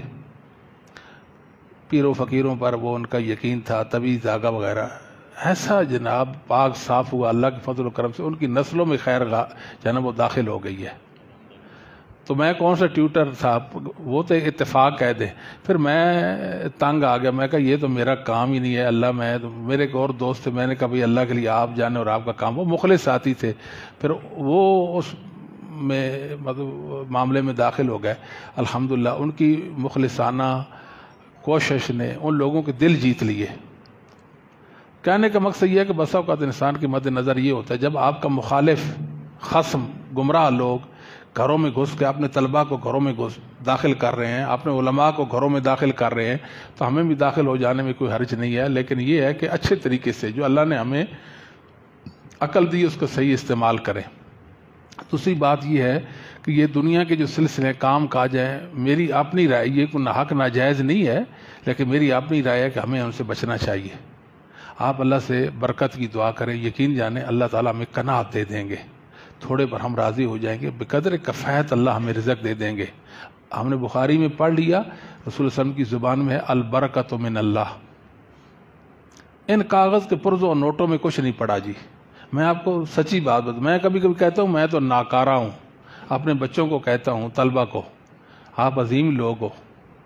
پیروں فقیروں پر وہ ان کا یقین تھا، طبی دھاگا وغیرہ ایسا جناب پاک صاف ہوا اللہ کے فضل و کرم سے، ان کی نسلوں میں خیر جو ہے نا وہ داخل ہو گئی ہے. تو میں کون سا ٹیوٹر تھا، وہ تو اتفاق کہہ دیں. پھر میں تنگ آ گیا، میں کہا یہ تو میرا کام ہی نہیں ہے. اللہ میں میرے ایک اور دوست تھے، میں نے کہا بھائی اللہ کے لیے آپ جانے اور آپ کا کام. وہ مخلص ساتھی تھے، پھر وہ اس میں مطلب معاملے میں داخل ہو گئے. الحمدللہ ان کی مخلصانہ کوشش نے ان لوگوں کے دل جیت لیے. کہنے کا مقصد یہ ہے کہ بس اوقات انسان کے مد نظر یہ ہوتا ہے جب آپ کا مخالف، خصم، گمراہ لوگ گھروں میں گھس کے اپنے طلباء کو گھروں میں گھس داخل کر رہے ہیں، اپنے علماء کو گھروں میں داخل کر رہے ہیں، تو ہمیں بھی داخل ہو جانے میں کوئی حرج نہیں ہے. لیکن یہ ہے کہ اچھے طریقے سے جو اللہ نے ہمیں عقل دی اس کو صحیح استعمال کریں. دوسری بات یہ ہے کہ یہ دنیا کے جو سلسلے کام کاج ہیں، میری اپنی رائے، یہ کوئی حق ناجائز نہیں ہے، لیکن میری اپنی رائے ہے کہ ہمیں ان سے بچنا چاہیے. آپ اللہ سے برکت کی دعا کریں، یقین جانیں اللہ تعالیٰ ہمیں قناعت دے دیں گے، تھوڑے پر ہم راضی ہو جائیں گے، بقدر کفایت اللہ ہمیں رزق دے دیں گے. ہم نے بخاری میں پڑھ لیا، رسول اللہ صلی اللہ علیہ وسلم کی زبان میں ہے البرکۃ من اللہ. ان کاغذ کے پرزوں اور نوٹوں میں کچھ نہیں پڑا جی. میں آپ کو سچی بات بتا، میں کبھی کبھی کہتا ہوں میں تو ناکارہ ہوں، اپنے بچوں کو کہتا ہوں، طلبہ کو، آپ عظیم لوگ ہو.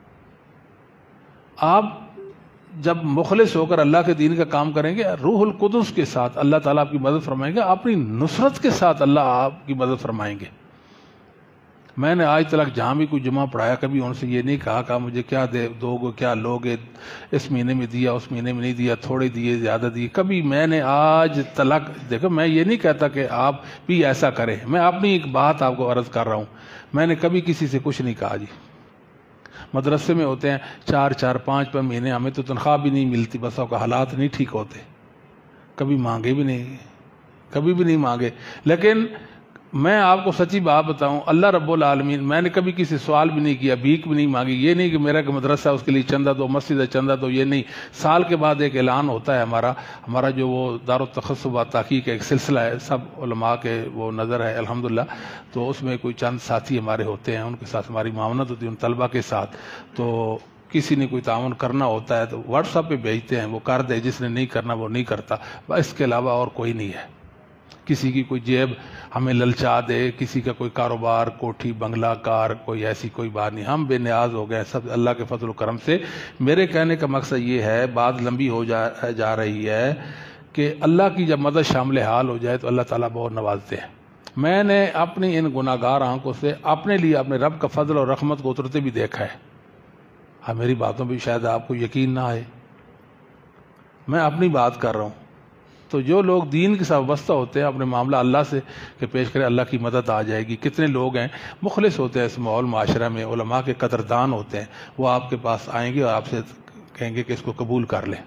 آپ جب مخلص ہو کر اللہ کے دین کا کام کریں گے، روح القدس کے ساتھ اللہ تعالیٰ آپ کی مدد فرمائیں گے، اپنی نصرت کے ساتھ اللہ آپ کی مدد فرمائیں گے. میں نے آج تک جہاں بھی کوئی جمعہ پڑھایا کبھی ان سے یہ نہیں کہا کہ مجھے کیا دے دو گے، کیا لوگے، اس مہینے میں دیا، اس مہینے میں نہیں دیا، تھوڑے دیے، زیادہ دیے. کبھی میں نے آج تلک دیکھو، میں یہ نہیں کہتا کہ آپ بھی ایسا کریں، میں اپنی ایک بات آپ کو عرض کر رہا ہوں. میں نے کبھی کسی سے کچھ نہیں کہا جی. مدرسے میں ہوتے ہیں چار چار پانچ پانچ مہینے ہمیں تو تنخواہ بھی نہیں ملتی، بس آپ کا حالات نہیں ٹھیک ہوتے، کبھی مانگے بھی نہیں، کبھی بھی نہیں مانگے. لیکن میں آپ کو سچی بات بتاؤں، اللہ رب العالمین، میں نے کبھی کسی سوال بھی نہیں کیا، بھیک بھی نہیں مانگی. یہ نہیں کہ میرا کہ مدرسہ اس کے لیے چندہ دو، مسجد ہے چندہ دو، یہ نہیں. سال کے بعد ایک اعلان ہوتا ہے ہمارا ہمارا جو وہ دارالتخصص و تحقیق کا ایک سلسلہ ہے، سب علماء کے وہ نظر ہے الحمدللہ. تو اس میں کوئی چند ساتھی ہمارے ہوتے ہیں، ان کے ساتھ ہماری معاونت ہوتی ہے، ان طلبہ کے ساتھ. تو کسی نے کوئی تعاون کرنا ہوتا ہے تو واٹس ایپ پہ بھیجتے ہیں، وہ کر دے، جس نے نہیں کرنا وہ نہیں کرتا، اس کے علاوہ اور کوئی نہیں ہے۔ کسی کی کوئی جیب ہمیں للچا دے، کسی کا کوئی کاروبار، کوٹھی بنگلہ کار، کوئی ایسی کوئی بات نہیں، ہم بے نیاز ہو گئے سب اللہ کے فضل و کرم سے۔ میرے کہنے کا مقصد یہ ہے، بات لمبی ہو جا جا رہی ہے کہ اللہ کی جب مدد شامل حال ہو جائے تو اللہ تعالیٰ بہت نوازتے ہیں۔ میں نے اپنی ان گناہ گار آنکھوں سے اپنے لیے اپنے رب کا فضل اور رحمت کو اترتے بھی دیکھا ہے۔ ہاں میری باتوں پہ شاید آپ کو یقین نہ آئے، میں اپنی بات کر رہا ہوں۔ تو جو لوگ دین کے ساتھ وابستہ ہوتے ہیں، اپنے معاملہ اللہ سے کہ پیش کریں، اللہ کی مدد آ جائے گی۔ کتنے لوگ ہیں مخلص ہوتے ہیں اس ماحول معاشرہ میں، علماء کے قدردان ہوتے ہیں، وہ آپ کے پاس آئیں گے اور آپ سے کہیں گے کہ اس کو قبول کر لیں،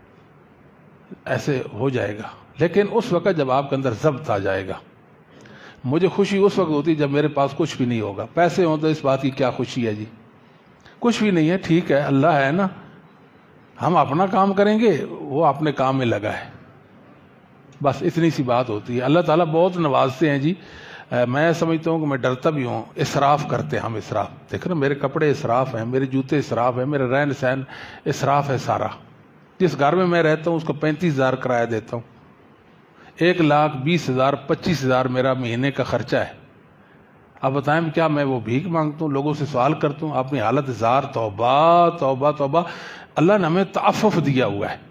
ایسے ہو جائے گا۔ لیکن اس وقت جب آپ کے اندر ضبط آ جائے گا، مجھے خوشی اس وقت ہوتی جب میرے پاس کچھ بھی نہیں ہوگا۔ پیسے ہوں تو اس بات کی کیا خوشی ہے جی، کچھ بھی نہیں ہے، ٹھیک ہے، اللہ ہے نا، ہم اپنا کام کریں گے، وہ اپنے کام میں لگا ہے، بس اتنی سی بات ہوتی ہے۔ اللہ تعالیٰ بہت نوازتے ہیں جی۔ میں سمجھتا ہوں کہ میں ڈرتا بھی ہوں، اسراف کرتے ہیں ہم، اسراف دیکھ رہے میرے کپڑے اسراف ہیں، میرے جوتے اسراف ہیں، میرا رہن سہن اسراف ہے سارا۔ جس گھر میں میں رہتا ہوں اس کو پینتیس ہزار کرایہ دیتا ہوں، ایک لاکھ بیس ہزار پچیس ہزار میرا مہینے کا خرچہ ہے۔ اب بتائیں کیا میں وہ بھیک مانگتا ہوں، لوگوں سے سوال کرتا ہوں؟ اپنی حالت زار، توبہ توبہ توبہ۔ اللہ نے ہمیں تعفف دیا ہوا ہے،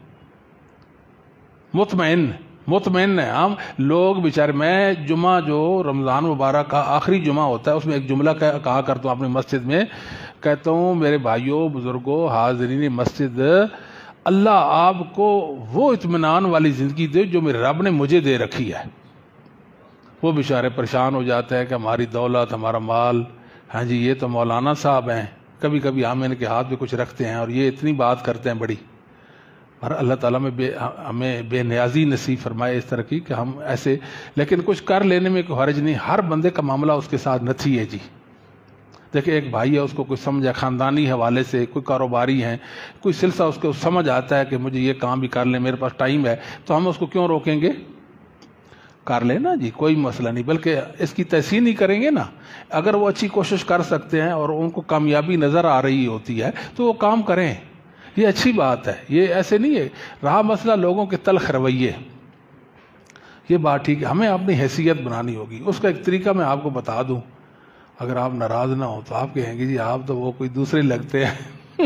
مطمئن مطمئن ہے ہم لوگ بیچارے۔ میں جمعہ جو رمضان مبارک کا آخری جمعہ ہوتا ہے اس میں ایک جملہ کہا کرتا ہوں اپنی مسجد میں، کہتا ہوں میرے بھائیوں بزرگوں حاضرین مسجد، اللہ آپ کو وہ اطمینان والی زندگی دے جو میرے رب نے مجھے دے رکھی ہے۔ وہ بیچارے پریشان ہو جاتے ہیں کہ ہماری دولت، ہمارا مال، ہاں جی یہ تو مولانا صاحب ہیں، کبھی کبھی ہم ان کے ہاتھ پہ کچھ رکھتے ہیں اور یہ اتنی بات کرتے ہیں بڑی، اور اللہ تعالیٰ میں بے ہمیں بے نیازی نصیب فرمائے اس طرح کی کہ ہم ایسے، لیکن کچھ کر لینے میں کوئی حرج نہیں، ہر بندے کا معاملہ اس کے ساتھ نتھی ہے جی۔ دیکھیں ایک بھائی ہے، اس کو کوئی سمجھ ہے خاندانی حوالے سے، کوئی کاروباری ہیں، کوئی سلسلہ اس کو سمجھ آتا ہے کہ مجھے یہ کام بھی کر لیں، میرے پاس ٹائم ہے، تو ہم اس کو کیوں روکیں گے؟ کر لیں نا جی، کوئی مسئلہ نہیں، بلکہ اس کی تحسین ہی کریں گے نا۔ اگر وہ اچھی کوشش کر سکتے ہیں اور ان کو کامیابی نظر آ رہی ہوتی ہے تو وہ کام کریں، یہ اچھی بات ہے، یہ ایسے نہیں ہے۔ رہا مسئلہ لوگوں کے تلخ رویے، یہ بات ٹھیک ہے، ہمیں اپنی حیثیت بنانی ہوگی۔ اس کا ایک طریقہ میں آپ کو بتا دوں، اگر آپ ناراض نہ ہو تو آپ کہیں گے جی آپ تو وہ کوئی دوسرے لگتے ہیں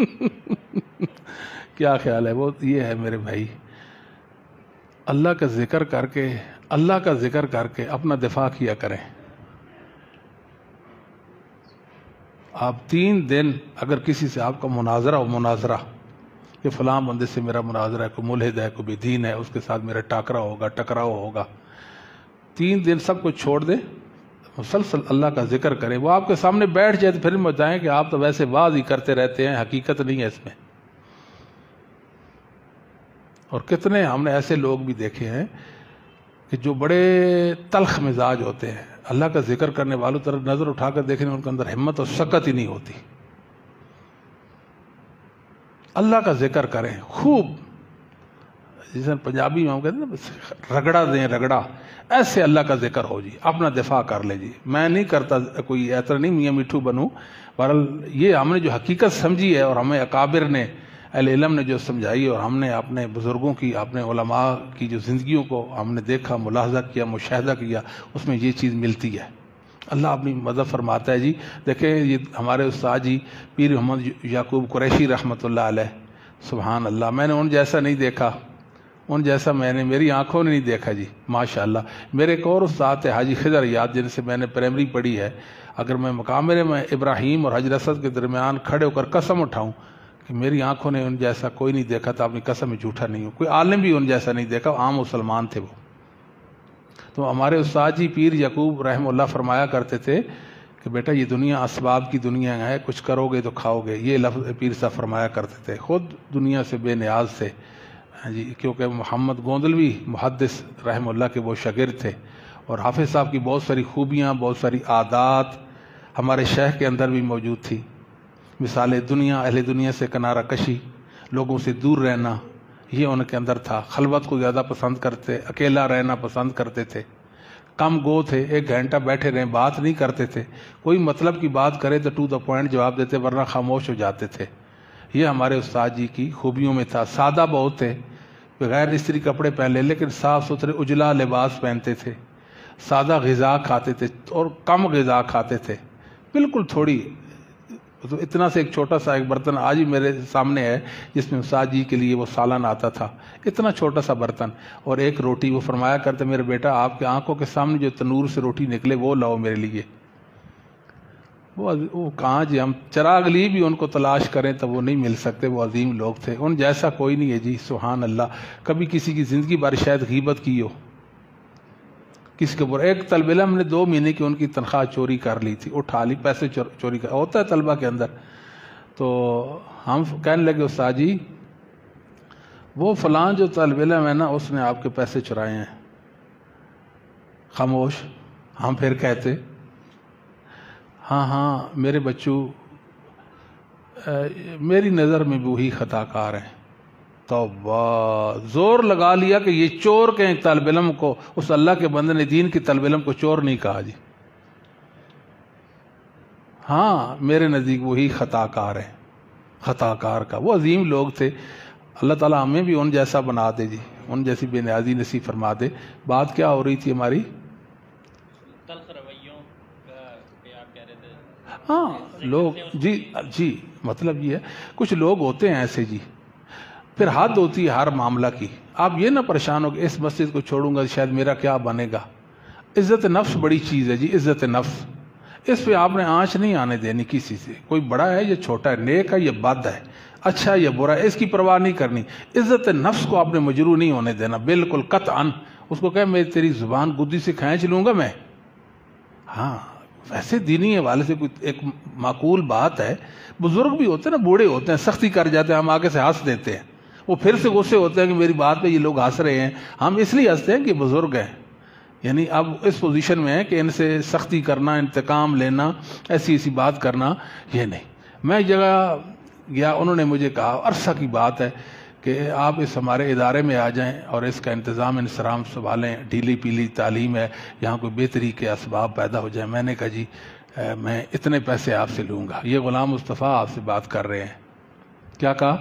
کیا خیال ہے؟ وہ یہ ہے میرے بھائی، اللہ کا ذکر کر کے اللہ کا ذکر کر کے اپنا دفاع کیا کریں۔ آپ تین دن اگر کسی سے آپ کا مناظرہ ہو، مناظرہ کہ فلاں بندے سے میرا مناظرہ ہے، کوئی ملحد ہے، کوئی دین ہے، اس کے ساتھ میرا ٹاکرا ہوگا، ٹکراؤ ہوگا، تین دن سب کچھ چھوڑ دیں، مسلسل اللہ کا ذکر کریں۔ وہ آپ کے سامنے بیٹھ جائے تو پھر بتائیں کہ آپ تو ویسے واز ہی کرتے رہتے ہیں، حقیقت نہیں ہے اس میں۔ اور کتنے ہم نے ایسے لوگ بھی دیکھے ہیں کہ جو بڑے تلخ مزاج ہوتے ہیں، اللہ کا ذکر کرنے والوں طرف نظر اٹھا کر دیکھنے ان کے اندر ہمت اور سکت ہی نہیں ہوتی۔ اللہ کا ذکر کریں خوب، جیسے پنجابی میں ہم کہتے ہیں رگڑا دیں، رگڑا، ایسے اللہ کا ذکر ہو جی، اپنا دفاع کر لے جی۔ میں نہیں کرتا کوئی ایسا نہیں میاں میٹھو بنوں، بہرحال یہ ہم نے جو حقیقت سمجھی ہے اور ہمیں اکابر نے، اہل علم نے جو سمجھائی، اور ہم نے اپنے بزرگوں کی، اپنے علماء کی جو زندگیوں کو ہم نے دیکھا، ملاحظہ کیا، مشاہدہ کیا، اس میں یہ چیز ملتی ہے۔ اللہ اپنی مدد فرماتا ہے جی۔ دیکھیں یہ ہمارے استاد جی پیر محمد یعقوب قریشی رحمۃ اللہ علیہ، سبحان اللہ، میں نے ان جیسا نہیں دیکھا، ان جیسا میں نے میری آنکھوں نے نہیں دیکھا جی، ماشاءاللہ۔ میرے ایک اور استاد تھے حاجی خضر یاد، جن سے میں نے پرائمری پڑھی ہے، اگر میں مقام میرے میں ابراہیم اور حجر اسود کے درمیان کھڑے ہو کر قسم اٹھاؤں کہ میری آنکھوں نے ان جیسا کوئی نہیں دیکھا تھا، اپنی قسم میں جھوٹا نہیں ہوں، کوئی عالم بھی ان جیسا نہیں دیکھا، عام مسلمان تھے وہ۔ تو ہمارے استاد جی پیر یعقوب رحمہ اللہ فرمایا کرتے تھے کہ بیٹا یہ دنیا اسباب کی دنیا ہے، کچھ کرو گے تو کھاؤ گے، یہ لفظ پیر صاحب فرمایا کرتے تھے، خود دنیا سے بے نیاز تھے جی، کیونکہ محمد گوندلوی محدث رحمہ اللہ کے وہ شاگرد تھے، اور حافظ صاحب کی بہت ساری خوبیاں، بہت ساری عادات ہمارے شیخ کے اندر بھی موجود تھی، مثال دنیا، اہل دنیا سے کنارہ کشی، لوگوں سے دور رہنا، یہ ان کے اندر تھا، خلوت کو زیادہ پسند کرتے، اکیلا رہنا پسند کرتے تھے، کم گو تھے، ایک گھنٹہ بیٹھے رہیں بات نہیں کرتے تھے، کوئی مطلب کی بات کرے تو ٹو دا پوائنٹ جواب دیتے ورنہ خاموش ہو جاتے تھے۔ یہ ہمارے استاد جی کی خوبیوں میں تھا. سادہ بہت تھے, بغیر استری کپڑے پہن لے لیکن صاف ستھرے اجلا لباس پہنتے تھے, سادہ غذا کھاتے تھے اور کم غذا کھاتے تھے, بالکل تھوڑی. تو اتنا سے ایک چھوٹا سا ایک برتن آج ہی میرے سامنے ہے جس میں استاد جی کے لیے وہ سالن آتا تھا, اتنا چھوٹا سا برتن اور ایک روٹی. وہ فرمایا کرتے میرے بیٹا آپ کے آنکھوں کے سامنے جو تنور سے روٹی نکلے وہ لاؤ میرے لیے. وہ وہ کہاں جی, ہم چراغ لی بھی ان کو تلاش کریں تو وہ نہیں مل سکتے. وہ عظیم لوگ تھے, ان جیسا کوئی نہیں ہے جی. سبحان اللہ. کبھی کسی کی زندگی بھر شاید غیبت کی ہو کسی کے اوپر. ایک طالب علم نے دو مہینے کی ان کی تنخواہ چوری کر لی تھی, اٹھا لی, پیسے چوری کر ہوتا ہے طلبہ کے اندر. تو ہم کہنے لگے استاد جی وہ فلاں جو طالب علم ہے نا اس نے آپ کے پیسے چرائے ہیں. خاموش. ہم پھر کہتے ہاں ہاں میرے بچوں میری نظر میں وہی خطا کار ہیں. تو زور لگا لیا کہ یہ چور کے ایک طالب علم کو, اس اللہ کے بندے نے دین کی طالب علم کو چور نہیں کہا جی. ہاں میرے نزدیک وہی خطا کار ہے, خطا کار کا. وہ عظیم لوگ تھے. اللہ تعالیٰ ہمیں بھی ان جیسا بنا دے جی, ان جیسی بے نیازی نصیب فرما دے. بات کیا ہو رہی تھی ہماری؟ تلخ رویوں کا آپ کہہ رہے تھے. ہاں لوگ جی جی مطلب یہ ہے کچھ لوگ ہوتے ہیں ایسے جی, پھر حد ہوتی ہے ہر معاملہ کی. آپ یہ نہ پریشان ہو کہ اس مسجد کو چھوڑوں گا شاید میرا کیا بنے گا. عزت نفس بڑی چیز ہے جی, عزت نفس. اس پہ آپ نے آنچ نہیں آنے دینی کسی سے, کوئی بڑا ہے یا چھوٹا ہے, نیک ہے یا بد ہے, اچھا یا برا ہے, اس کی پرواہ نہیں کرنی. عزت نفس کو آپ نے مجروح نہیں ہونے دینا بالکل قطعاً. اس کو کہ میں تیری زبان گدی سے کھینچ لوں گا میں. ہاں ویسے دینی حوالے سے کوئی ایک معقول بات ہے. بزرگ بھی ہوتے ہیں نا, بوڑھے ہوتے ہیں, سختی کر جاتے ہیں, ہم آگے سے ہنس دیتے ہیں. وہ پھر سے غصے ہوتے ہیں کہ میری بات پہ یہ لوگ ہنس رہے ہیں. ہم اس لیے ہنستے ہیں کہ بزرگ ہیں, یعنی اب اس پوزیشن میں ہے کہ ان سے سختی کرنا, انتقام لینا, ایسی ایسی بات کرنا یہ نہیں. میں جگہ گیا, انہوں نے مجھے کہا, عرصہ کی بات ہے, کہ آپ اس ہمارے ادارے میں آ جائیں اور اس کا انتظام انصرام سنبھالیں. ڈھیلی پیلی تعلیم ہے, یہاں کوئی بہتری کے اسباب پیدا ہو جائیں. میں نے کہا جی میں اتنے پیسے آپ سے لوں گا. یہ غلام مصطفیٰ آپ سے بات کر رہے ہیں. کیا کہا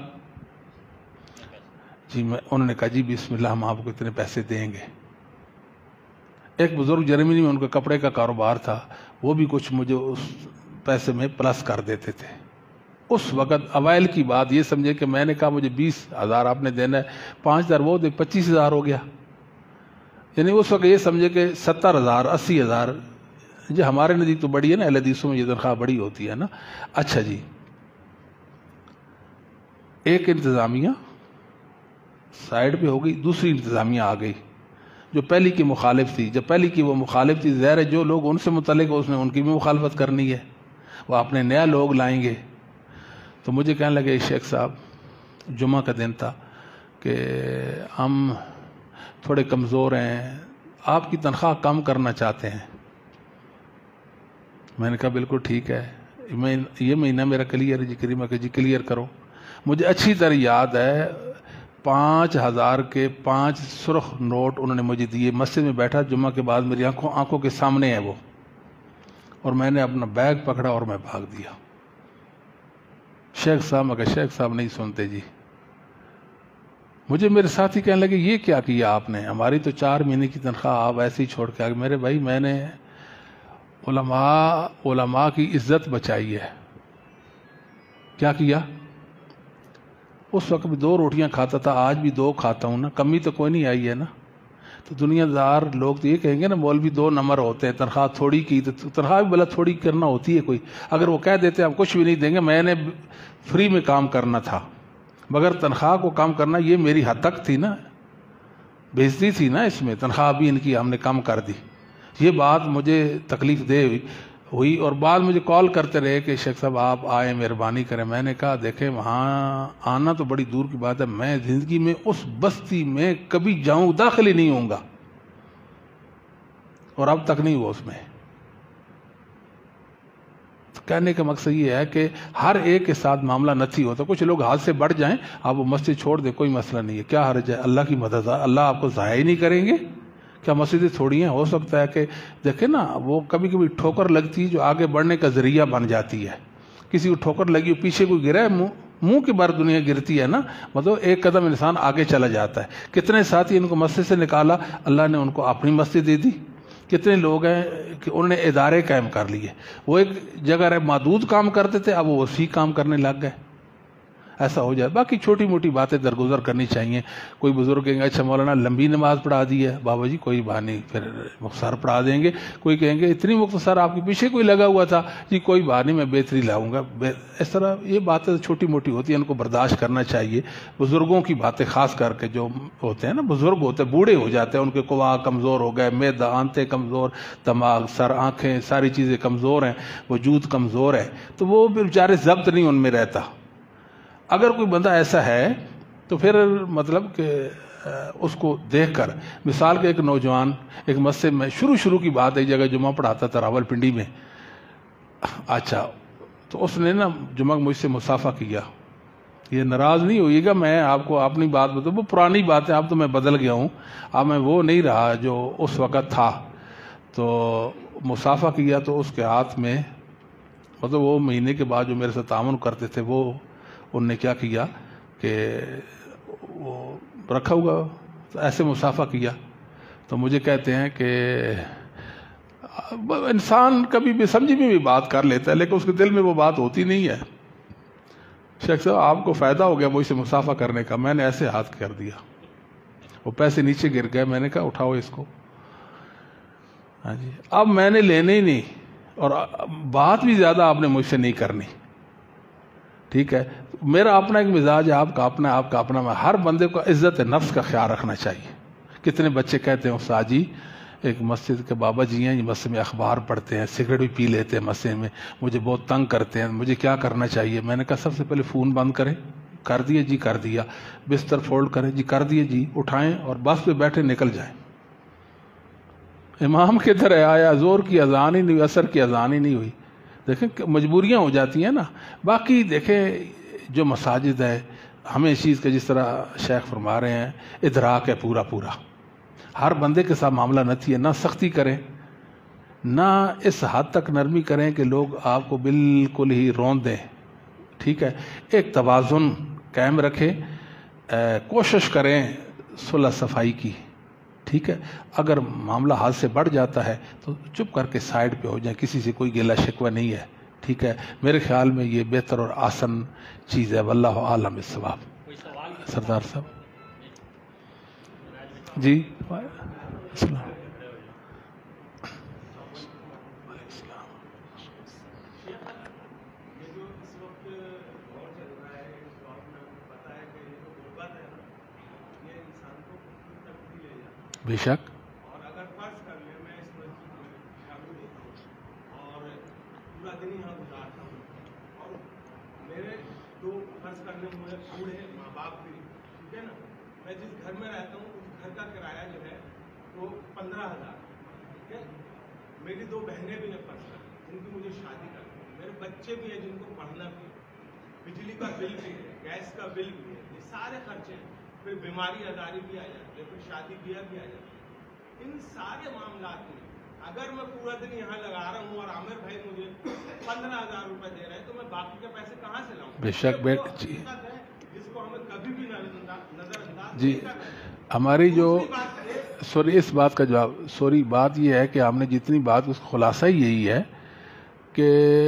جی؟ میں انہوں نے کہا جی بسم اللہ ہم آپ کو اتنے پیسے دیں گے. ایک بزرگ جرمنی میں ان کا کپڑے کا کاروبار تھا, وہ بھی کچھ مجھے اس پیسے میں پلس کر دیتے تھے. اس وقت اوائل کی بات, یہ سمجھے کہ میں نے کہا مجھے بیس ہزار آپ نے دینا ہے, پانچ ہزار وہ دے, پچیس ہزار ہو گیا. یعنی اس وقت یہ سمجھے کہ ستر ہزار اسی ہزار جی ہمارے نزدیک تو بڑی ہے نا, اہل حدیثوں میں یہ تنخواہ بڑی ہوتی ہے نا. اچھا جی, ایک انتظامیہ سائڈ پہ ہو گئی, دوسری انتظامیہ آ گئی جو پہلی کی مخالف تھی. جب پہلی کی وہ مخالف تھی, ظاہر ہے جو لوگ ان سے متعلق اس نے ان کی بھی مخالفت کرنی ہے, وہ اپنے نیا لوگ لائیں گے. تو مجھے کہنے لگے شیخ صاحب, جمعہ کا دن تھا, کہ ہم تھوڑے کمزور ہیں, آپ کی تنخواہ کم کرنا چاہتے ہیں. میں نے کہا بالکل ٹھیک ہے, میں یہ مہینہ میرا کلیئر ہے جی. کریمہ کہ جی کلیئر کرو. مجھے اچھی طرح یاد ہے پانچ ہزار کے پانچ سرخ نوٹ انہوں نے مجھے دیے. مسجد میں بیٹھا جمعہ کے بعد, میری آنکھوں آنکھوں کے سامنے ہے وہ, اور میں نے اپنا بیگ پکڑا اور میں بھاگ دیا. شیخ صاحب, مگر شیخ صاحب نہیں سنتے جی. مجھے میرے ساتھی کہنے لگے یہ کیا کیا آپ نے, ہماری تو چار مہینے کی تنخواہ آپ ایسے ہی چھوڑ کے آگے. میرے بھائی میں نے علماء علماء کی عزت بچائی ہے. کیا کیا؟ اس وقت بھی دو روٹیاں کھاتا تھا, آج بھی دو کھاتا ہوں نا, کمی تو کوئی نہیں آئی ہے نا. تو دنیا دار لوگ تو یہ کہیں گے نا مولوی دو نمبر ہوتے ہیں, تنخواہ تھوڑی کی, تو تنخواہ بھی بلا تھوڑی کرنا ہوتی ہے کوئی. اگر وہ کہہ دیتے ہم کچھ بھی نہیں دیں گے, میں نے فری میں کام کرنا تھا, مگر تنخواہ کو کام کرنا یہ میری حد تک تھی نا, بےعزتی تھی نا اس میں. تنخواہ بھی ان کی ہم نے کم کر دی. یہ بات مجھے تکلیف دہ ہوئی ہوئی اور بعد مجھے کال کرتے رہے کہ شیخ صاحب آپ آئیں, مہربانی کریں. میں نے کہا دیکھیں وہاں آنا تو بڑی دور کی بات ہے, میں زندگی میں اس بستی میں کبھی جاؤں داخل ہی نہیں ہوں گا, اور اب تک نہیں ہوا اس میں. کہنے کا مقصد یہ ہے کہ ہر ایک کے ساتھ معاملہ نتھی ہوتا. کچھ لوگ ہاتھ سے بڑھ جائیں, آپ وہ مسجد چھوڑ دیں, کوئی مسئلہ نہیں ہے. کیا حرج ہے, اللہ کی مدد ہے, اللہ آپ کو ضائع ہی نہیں کریں گے. کیا مسجدیں تھوڑی ہیں؟ ہو سکتا ہے کہ دیکھیں نا, وہ کبھی کبھی ٹھوکر لگتی ہے جو آگے بڑھنے کا ذریعہ بن جاتی ہے. کسی کو ٹھوکر لگی, پیچھے کوئی گرا ہے, منہ کی بار دنیا گرتی ہے نا، مطلب ایک قدم انسان آگے چلا جاتا ہے. کتنے ساتھی ان کو مسجد سے نکالا، اللہ نے ان کو اپنی مسجد دے دی. کتنے لوگ ہیں کہ انہوں نے ادارے قائم کر لیے، وہ ایک جگہ رہ محدود کام کرتے تھے، اب وہ وسیع کام کرنے لگ گئے. ایسا ہو جائے. باقی چھوٹی موٹی باتیں درگزر کرنی چاہیے. کوئی بزرگ کہیں گے اچھا مولانا لمبی نماز پڑھا دی ہے، بابا جی کوئی بات نہیں، پھر مختصر پڑھا دیں گے. کوئی کہیں گے اتنی مختصر آپ کے پیچھے کوئی لگا ہوا تھا، جی کوئی بات نہیں میں بہتری لاؤں گا. اس طرح یہ باتیں چھوٹی موٹی ہوتی ہیں، ان کو برداشت کرنا چاہیے. بزرگوں کی باتیں خاص کر کے جو ہوتے ہیں نا، بزرگ ہوتے ہیں، بوڑھے ہو جاتے ہیں، ان کے قوا کمزور ہو گئے، معدہ آنتیں کمزور، دماغ سر آنکھیں ساری چیزیں کمزور ہیں، وجود کمزور ہے، تو وہ بیچارے ضبط نہیں ان میں رہتا. اگر کوئی بندہ ایسا ہے تو پھر مطلب کہ اس کو دیکھ کر، مثال کے ایک نوجوان ایک مسجد میں، شروع شروع کی بات، ایک جگہ جمعہ پڑھاتا تھا راول پنڈی میں. اچھا تو اس نے نا جمعہ مجھ سے مصافحہ کیا. یہ ناراض نہیں ہوئیے گا، میں آپ کو اپنی بات بتاؤں، وہ پرانی بات ہے، اب تو میں بدل گیا ہوں، اب میں وہ نہیں رہا جو اس وقت تھا. تو مصافحہ کیا تو اس کے ہاتھ میں، مطلب وہ مہینے کے بعد جو میرے ساتھ تعاون کرتے تھے، وہ انہوں نے کیا کیا کہ وہ رکھا ہوا تو ایسے مصافحہ کیا. تو مجھے کہتے ہیں کہ انسان کبھی بھی سمجھی میں بھی بات کر لیتا ہے، لیکن اس کے دل میں وہ بات ہوتی نہیں ہے. شیخ صاحب آپ کو فائدہ ہو گیا مجھ سے مصافحہ کرنے کا. میں نے ایسے ہاتھ کر دیا، وہ پیسے نیچے گر گئے. میں نے کہا اٹھاؤ اس کو. ہاں جی، اب میں نے لینے ہی نہیں، اور بات بھی زیادہ آپ نے مجھ سے نہیں کرنی. ٹھیک ہے، میرا اپنا ایک مزاج ہے، آپ کا اپنا، آپ کا اپنا. میں ہر بندے کو عزت نفس کا خیال رکھنا چاہیے. کتنے بچے کہتے ہیں استاد جی، ایک مسجد کے بابا جی ہیں، یہ مسجد میں اخبار پڑھتے ہیں، سگریٹ بھی پی لیتے ہیں مسجد میں، مجھے بہت تنگ کرتے ہیں، مجھے کیا کرنا چاہیے؟ میں نے کہا سب سے پہلے فون بند کریں. کر دیے جی؟ کر دیا. بستر فولڈ کریں جی؟ کر دیے جی. اٹھائیں اور بس پہ بیٹھے نکل جائیں. امام کدھر ہے آیا؟ زور کی اذان ہی نہیں ہوئی، عصر کی اذان ہی نہیں ہوئی. دیکھیں مجبوریاں ہو جاتی ہیں نا. باقی دیکھیں جو مساجد ہے، ہمیں اس چیز کا جس طرح شیخ فرما رہے ہیں ادراک ہے پورا پورا. ہر بندے کے ساتھ معاملہ نہ تھی ہے، نہ سختی کریں، نہ اس حد تک نرمی کریں کہ لوگ آپ کو بالکل ہی رون دیں. ٹھیک ہے، ایک توازن قائم رکھیں، کوشش کریں صلح صفائی کی. ٹھیک ہے، اگر معاملہ حد سے بڑھ جاتا ہے تو چپ کر کے سائڈ پہ ہو جائیں، کسی سے کوئی گلہ شکوہ نہیں ہے. ٹھیک ہے، میرے خیال میں یہ بہتر اور آسن چیز ہے. واللہ عالم الصواب. سردار صاحب جی السلام. بے شک. اور اگر فرض کر لیں میں اس مسجد میں شامل ہوتا ہوں اور پورا دن یہاں گزارتا ہوں، اور میرے دو فرض کر لیں مجھے بوڑھے ماں باپ بھی، ٹھیک ہے نا، میں جس گھر میں رہتا ہوں اس گھر کا کرایہ جو ہے وہ پندرہ ہزار. ٹھیک ہے، میری دو بہنیں بھی ہیں فرض کر جن کی مجھے شادی کرنی ہے، میرے بچے بھی ہیں جن کو پڑھنا بھی ہے، بجلی کا بل بھی ہے، گیس کا بل بھی ہے، یہ سارے خرچے ہیں. پھر بیماری اداری بھی آ جاتی ہے، پھر شادی بیاہ بھی آ جاتی ہے. ان سارے معاملات میں اگر میں پورا دن یہاں لگا رہا ہوں اور عامر بھائی مجھے پندرہ ہزار روپے دے رہے ہیں تو میں باقی کے پیسے کہاں سے لاؤں؟ بے شک بیٹ جی، جس کو ہمیں کبھی بھی نظر انداز جی ہماری جو سوری اس بات کا جواب، سوری بات یہ ہے کہ ہم نے جتنی بات اس خلاصہ ہی یہی ہے کہ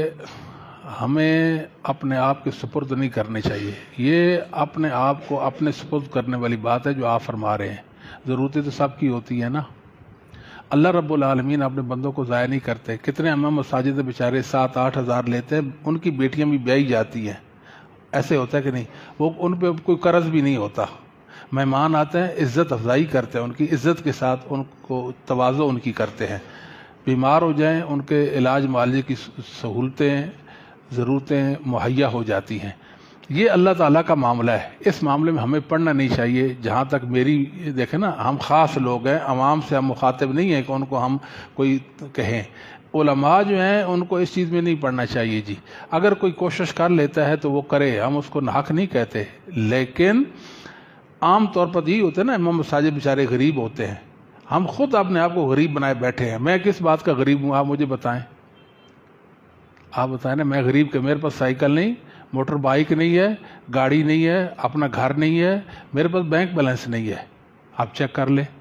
ہمیں اپنے آپ کے سپرد نہیں کرنے چاہیے. یہ اپنے آپ کو اپنے سپرد کرنے والی بات ہے جو آپ فرما رہے ہیں. ضرورتیں تو سب کی ہوتی ہیں نا. اللہ رب العالمین اپنے بندوں کو ضائع نہیں کرتے. کتنے امام مساجد بیچارے سات آٹھ ہزار لیتے ہیں، ان کی بیٹیاں بھی بیائی جاتی ہیں. ایسے ہوتا ہے کہ نہیں؟ وہ ان پہ کوئی قرض بھی نہیں ہوتا. مہمان آتے ہیں، عزت افزائی کرتے ہیں، ان کی عزت کے ساتھ ان کو تواضع ان کی کرتے ہیں. بیمار ہو جائیں ان کے علاج معالجے کی سہولتیں ضرورتیں مہیا ہو جاتی ہیں. یہ اللہ تعالیٰ کا معاملہ ہے. اس معاملے میں ہمیں پڑھنا نہیں چاہیے. جہاں تک میری دیکھیں نا، ہم خاص لوگ ہیں، عوام سے ہم مخاطب نہیں ہیں کہ ان کو ہم کوئی کہیں. علماء جو ہیں ان کو اس چیز میں نہیں پڑھنا چاہیے. جی اگر کوئی کوشش کر لیتا ہے تو وہ کرے، ہم اس کو حق نہیں کہتے. لیکن عام طور پر یہی ہوتا ہے نا، امام مساجد بیچارے غریب ہوتے ہیں. ہم خود اپنے آپ کو غریب بنائے بیٹھے ہیں. میں کس بات کا غریب ہوں؟ آپ مجھے بتائیں. آپ بتائیں نا، میں غریب کہ میرے پاس سائیکل نہیں، موٹر بائک نہیں ہے, گاڑی نہیں ہے, اپنا گھر نہیں ہے, میرے پاس بینک بیلنس نہیں ہے. آپ چیک کر لیں,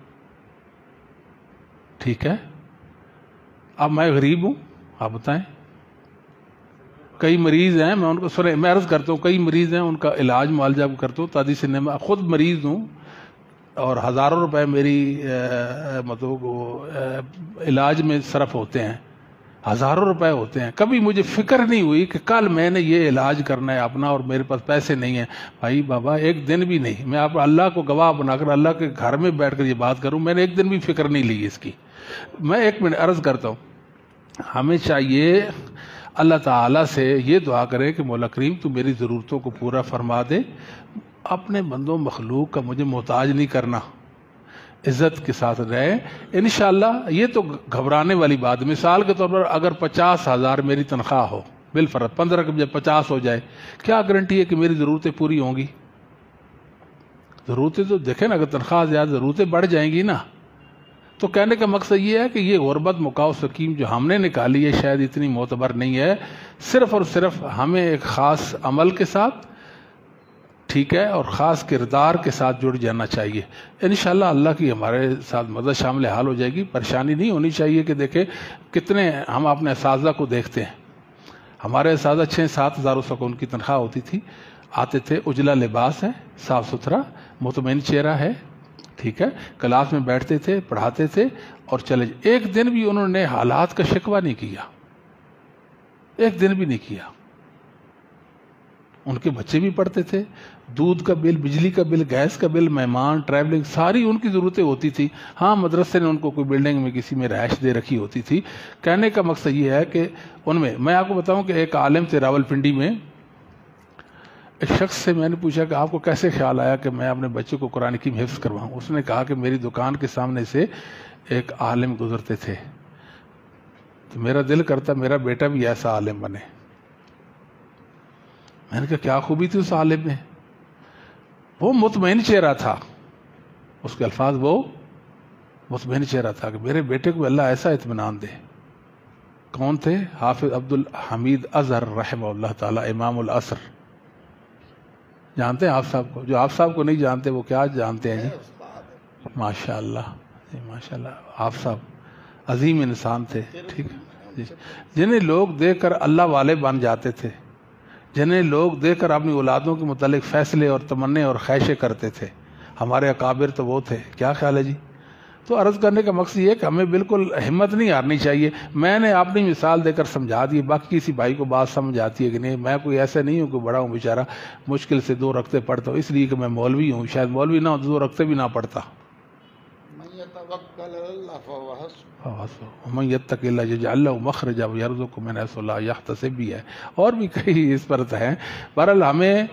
ٹھیک ہے. اب میں غریب ہوں, آپ بتائیں. کئی مریض ہیں, میں ان کو سنے میں عرض کرتا ہوں, کئی مریض ہیں ان کا علاج معالجہ کرتا ہوں تادی سے. میں خود مریض ہوں اور ہزاروں روپے میری مطلب علاج میں صرف ہوتے ہیں, ہزاروں روپے ہوتے ہیں. کبھی مجھے فکر نہیں ہوئی کہ کل میں نے یہ علاج کرنا ہے اپنا اور میرے پاس پیسے نہیں ہیں. بھائی بابا ایک دن بھی نہیں, میں آپ اللہ کو گواہ بنا کر اللہ کے گھر میں بیٹھ کر یہ بات کروں, میں نے ایک دن بھی فکر نہیں لی اس کی. میں ایک منٹ عرض کرتا ہوں, ہمیں چاہیے اللہ تعالیٰ سے یہ دعا کرے کہ مولا کریم تو میری ضرورتوں کو پورا فرما دے, اپنے بندوں مخلوق کا مجھے محتاج نہیں کرنا, عزت کے ساتھ رہے انشاءاللہ. یہ تو گھبرانے والی بات. مثال کے طور پر اگر پچاس ہزار میری تنخواہ ہو, بالفرض پندرہ کے جب پچاس ہو جائے, کیا گارنٹی ہے کہ میری ضرورتیں پوری ہوں گی؟ ضرورتیں تو دیکھیں نا, اگر تنخواہ زیادہ ضرورتیں بڑھ جائیں گی نا. تو کہنے کا مقصد یہ ہے کہ یہ غربت مکاؤ سکیم جو ہم نے نکالی ہے شاید اتنی معتبر نہیں ہے. صرف اور صرف ہمیں ایک خاص عمل کے ساتھ, ٹھیک ہے, اور خاص کردار کے ساتھ جڑ جانا چاہیے. انشاءاللہ اللہ کی ہمارے ساتھ مدد شامل حال ہو جائے گی. پریشانی نہیں ہونی چاہیے. کہ دیکھیں کتنے ہم اپنے اساتذہ کو دیکھتے ہیں, ہمارے اساتذہ چھ سات ہزار اس وقت ان کی تنخواہ ہوتی تھی, آتے تھے, اجلا لباس ہے, صاف ستھرا, مطمئن چہرہ ہے, ٹھیک ہے, کلاس میں بیٹھتے تھے, پڑھاتے تھے اور چلے. ایک دن بھی انہوں نے حالات کا شکوہ نہیں کیا, ایک دن بھی نہیں کیا. ان کے بچے بھی پڑھتے تھے, دودھ کا بل, بجلی کا بل, گیس کا بل, مہمان, ٹریولنگ, ساری ان کی ضرورتیں ہوتی تھی. ہاں مدرسے نے ان کو کوئی بلڈنگ میں کسی میں رہائش دے رکھی ہوتی تھی. کہنے کا مقصد یہ ہے کہ ان میں, میں آپ کو بتاؤں کہ ایک عالم تھے راول پنڈی میں, ایک شخص سے میں نے پوچھا کہ آپ کو کیسے خیال آیا کہ میں اپنے بچے کو قرآن کی حفظ کرواؤں. اس نے کہا کہ میری دکان کے سامنے سے ایک عالم گزرتے تھے تو میرا دل کرتا میرا بیٹا بھی ایسا عالم بنے. میں نے کہا کیا خوبی تھی اس عالم میں؟ وہ مطمئن چہرہ تھا, اس کے الفاظ, وہ مطمئن چہرہ تھا کہ میرے بیٹے کو اللہ ایسا اطمینان دے. کون تھے؟ حافظ عبد الحمید اظہر رحمہ اللہ تعالی, امام العصر. جانتے ہیں آپ صاحب کو؟ جو آپ صاحب کو نہیں جانتے وہ کیا جانتے ہیں جی؟ ماشاء اللہ جی, ماشاء اللہ. آپ صاحب عظیم انسان تھے, ٹھیک ہے جی, جنہیں لوگ دیکھ کر اللہ والے بن جاتے تھے, جنہیں لوگ دیکھ کر اپنی اولادوں کے متعلق فیصلے اور تمنے اور خواہشیں کرتے تھے. ہمارے اکابر تو وہ تھے. کیا خیال ہے جی؟ تو عرض کرنے کا مقصد یہ ہے کہ ہمیں بالکل ہمت نہیں ہارنی چاہیے. میں نے اپنی مثال دے کر سمجھا دی, باقی کسی بھائی کو بات سمجھ آتی ہے کہ نہیں. میں کوئی ایسا نہیں ہوں کہ بڑا ہوں بیچارہ, مشکل سے دو رکھتے پڑھتا ہوں, اس لیے کہ میں مولوی ہوں. شاید مولوی نہ ہو تو دو رکھتے بھی نہ پڑھتا. ومن یتق اللہ یجعل لہ مخرجا ویرزقہ من حیث لا یحتسب بھی ہے, اور بھی کئی اس پر ہیں. بہرحال ہمیں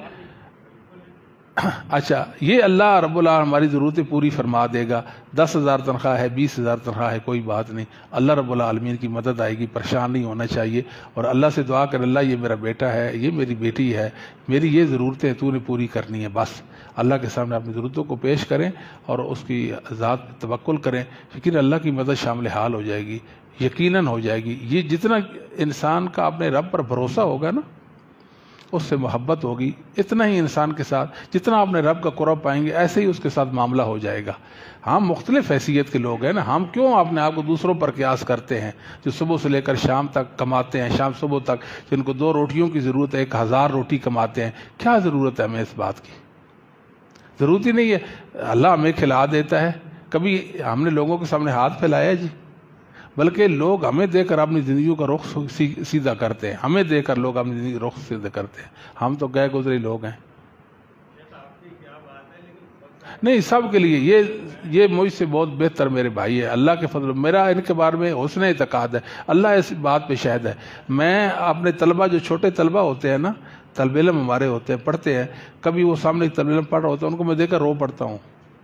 اچھا یہ اللہ رب العالمین ہماری ضرورتیں پوری فرما دے گا. دس ہزار تنخواہ ہے, بیس ہزار تنخواہ ہے, کوئی بات نہیں, اللہ رب العالمین کی مدد آئے گی. پریشان نہیں ہونا چاہیے اور اللہ سے دعا کر, اللہ یہ میرا بیٹا ہے, یہ میری بیٹی ہے, میری یہ ضرورتیں تو نے پوری کرنی ہے. بس اللہ کے سامنے اپنی ضرورتوں کو پیش کریں اور اس کی ذات پہ توکل کریں. یقین اللہ کی مدد شامل حال ہو جائے گی, یقیناً ہو جائے گی. یہ جتنا انسان کا اپنے رب پر بھروسہ ہوگا نا, اس سے محبت ہوگی, اتنا ہی انسان کے ساتھ جتنا اپنے رب کا قرب پائیں گے ایسے ہی اس کے ساتھ معاملہ ہو جائے گا. ہم مختلف حیثیت کے لوگ ہیں نا, ہم کیوں اپنے آپ کو دوسروں پر قیاس کرتے ہیں جو صبح سے لے کر شام تک کماتے ہیں, شام صبح تک جن کو دو روٹیوں کی ضرورت ہے, ایک ہزار روٹی کماتے ہیں. کیا ضرورت ہے ہمیں اس بات کی؟ ضرورت ہی نہیں ہے. اللہ ہمیں کھلا دیتا ہے. کبھی ہم نے لوگوں کے سامنے ہاتھ پھیلایا جی؟ بلکہ لوگ ہمیں دیکھ کر اپنی زندگیوں کا رخ سیدھا کرتے ہیں. ہمیں دیکھ کر لوگ اپنی زندگی کا رخ سیدھا کرتے ہیں. ہم تو گئے گزرے لوگ ہیں. نہیں, سب کے لیے یہ یہ مجھ سے بہت بہتر میرے بھائی ہے. اللہ کے فضل, میرا ان کے بارے میں حسن اعتقاد ہے. اللہ اس بات پہ شاہد ہے. میں اپنے طلبہ, جو چھوٹے طلبہ ہوتے ہیں نا, طالب علم ہمارے ہوتے ہیں, پڑھتے ہیں, کبھی وہ سامنے طالب علم پڑھ رہا ہوتا ہے, ان کو میں دیکھ کر رو پڑتا ہوں.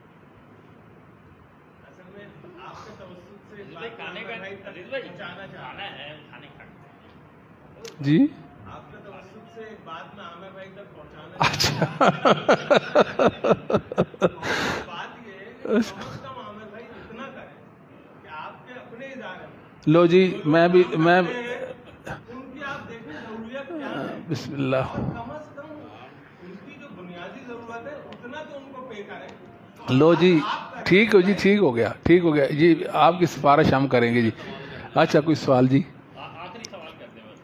جی آپ کا توسط سے ایک بات میں عامر بھائی تک پہنچانا اچھا بات یہ ہے کہ کم از کم عامر بھائی اتنا کریں کہ آپ کے اپنے ادارے میں لو جی, میں بھی میں ان کی آپ دیکھیں ضروریات کیا ہے, بسم اللہ, کم از ना तो उनको पे करें। लो जी, ٹھیک ہو جی، ٹھیک ہو گیا، ٹھیک ہو گیا جی، آپ کی سفارش ہم کریں گے جی۔ اچھا کوئی سوال جی؟ آخری سوال کرتے ہیں بس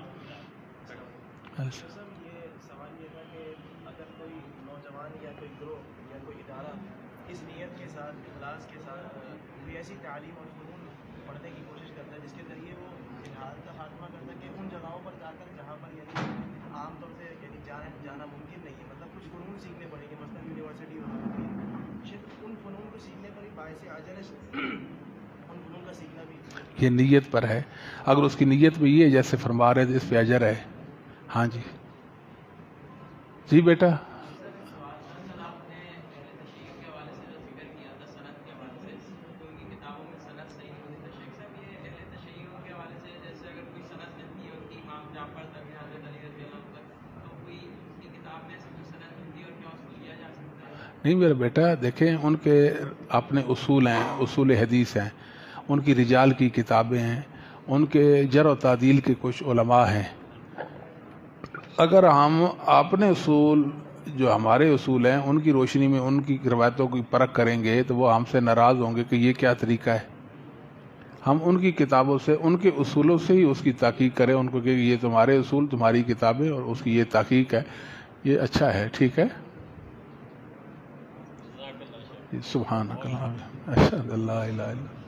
سر یہ سوال یہ تھا کہ اگر کوئی نوجوان یا کوئی گروہ یا کوئی ادارہ اس نیت کے ساتھ اخلاص کے ساتھ کوئی ایسی تعلیم اور فنون پڑھنے کی کوشش کرتا ہے جس کے ذریعے وہ جہاد کا خاتمہ کرتا ہے کہ ان جگہوں پر جا کر جہاں پر یعنی عام طور سے یعنی جانا جانا ممکن نہیں ہے، مطلب کچھ فنون سیکھنے پڑیں گے، مثلاً یونیورسٹی ہوتی ہے، شاید ان فنون کو سیکھنے پر ہی باعث اجر ہے، ان فنون کا سیکھنا بھی یہ نیت پر ہے، اگر اس کی نیت میں یہ جیسے فرما رہے تھے اس پہ اجر ہے۔ ہاں جی جی بیٹا، نہیں میرا بیٹا دیکھیں ان کے اپنے اصول ہیں، اصول حدیث ہیں، ان کی رجال کی کتابیں ہیں، ان کے جرح و تعدیل کے کچھ علماء ہیں۔ اگر ہم اپنے اصول جو ہمارے اصول ہیں ان کی روشنی میں ان کی روایتوں کی پرکھ کریں گے تو وہ ہم سے ناراض ہوں گے کہ یہ کیا طریقہ ہے۔ ہم ان کی کتابوں سے، ان کے اصولوں سے ہی اس کی تحقیق کریں، ان کو کہ یہ تمہارے اصول، تمہاری کتابیں اور اس کی یہ تحقیق ہے، یہ اچھا ہے، ٹھیک ہے۔ سبحانک اللہم اشہد ان لا الہ الا انت۔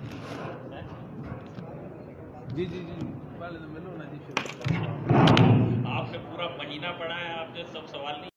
جی جی جی آپ سے پورا مہینہ پڑھا ہے، آپ نے سب سوال نہیں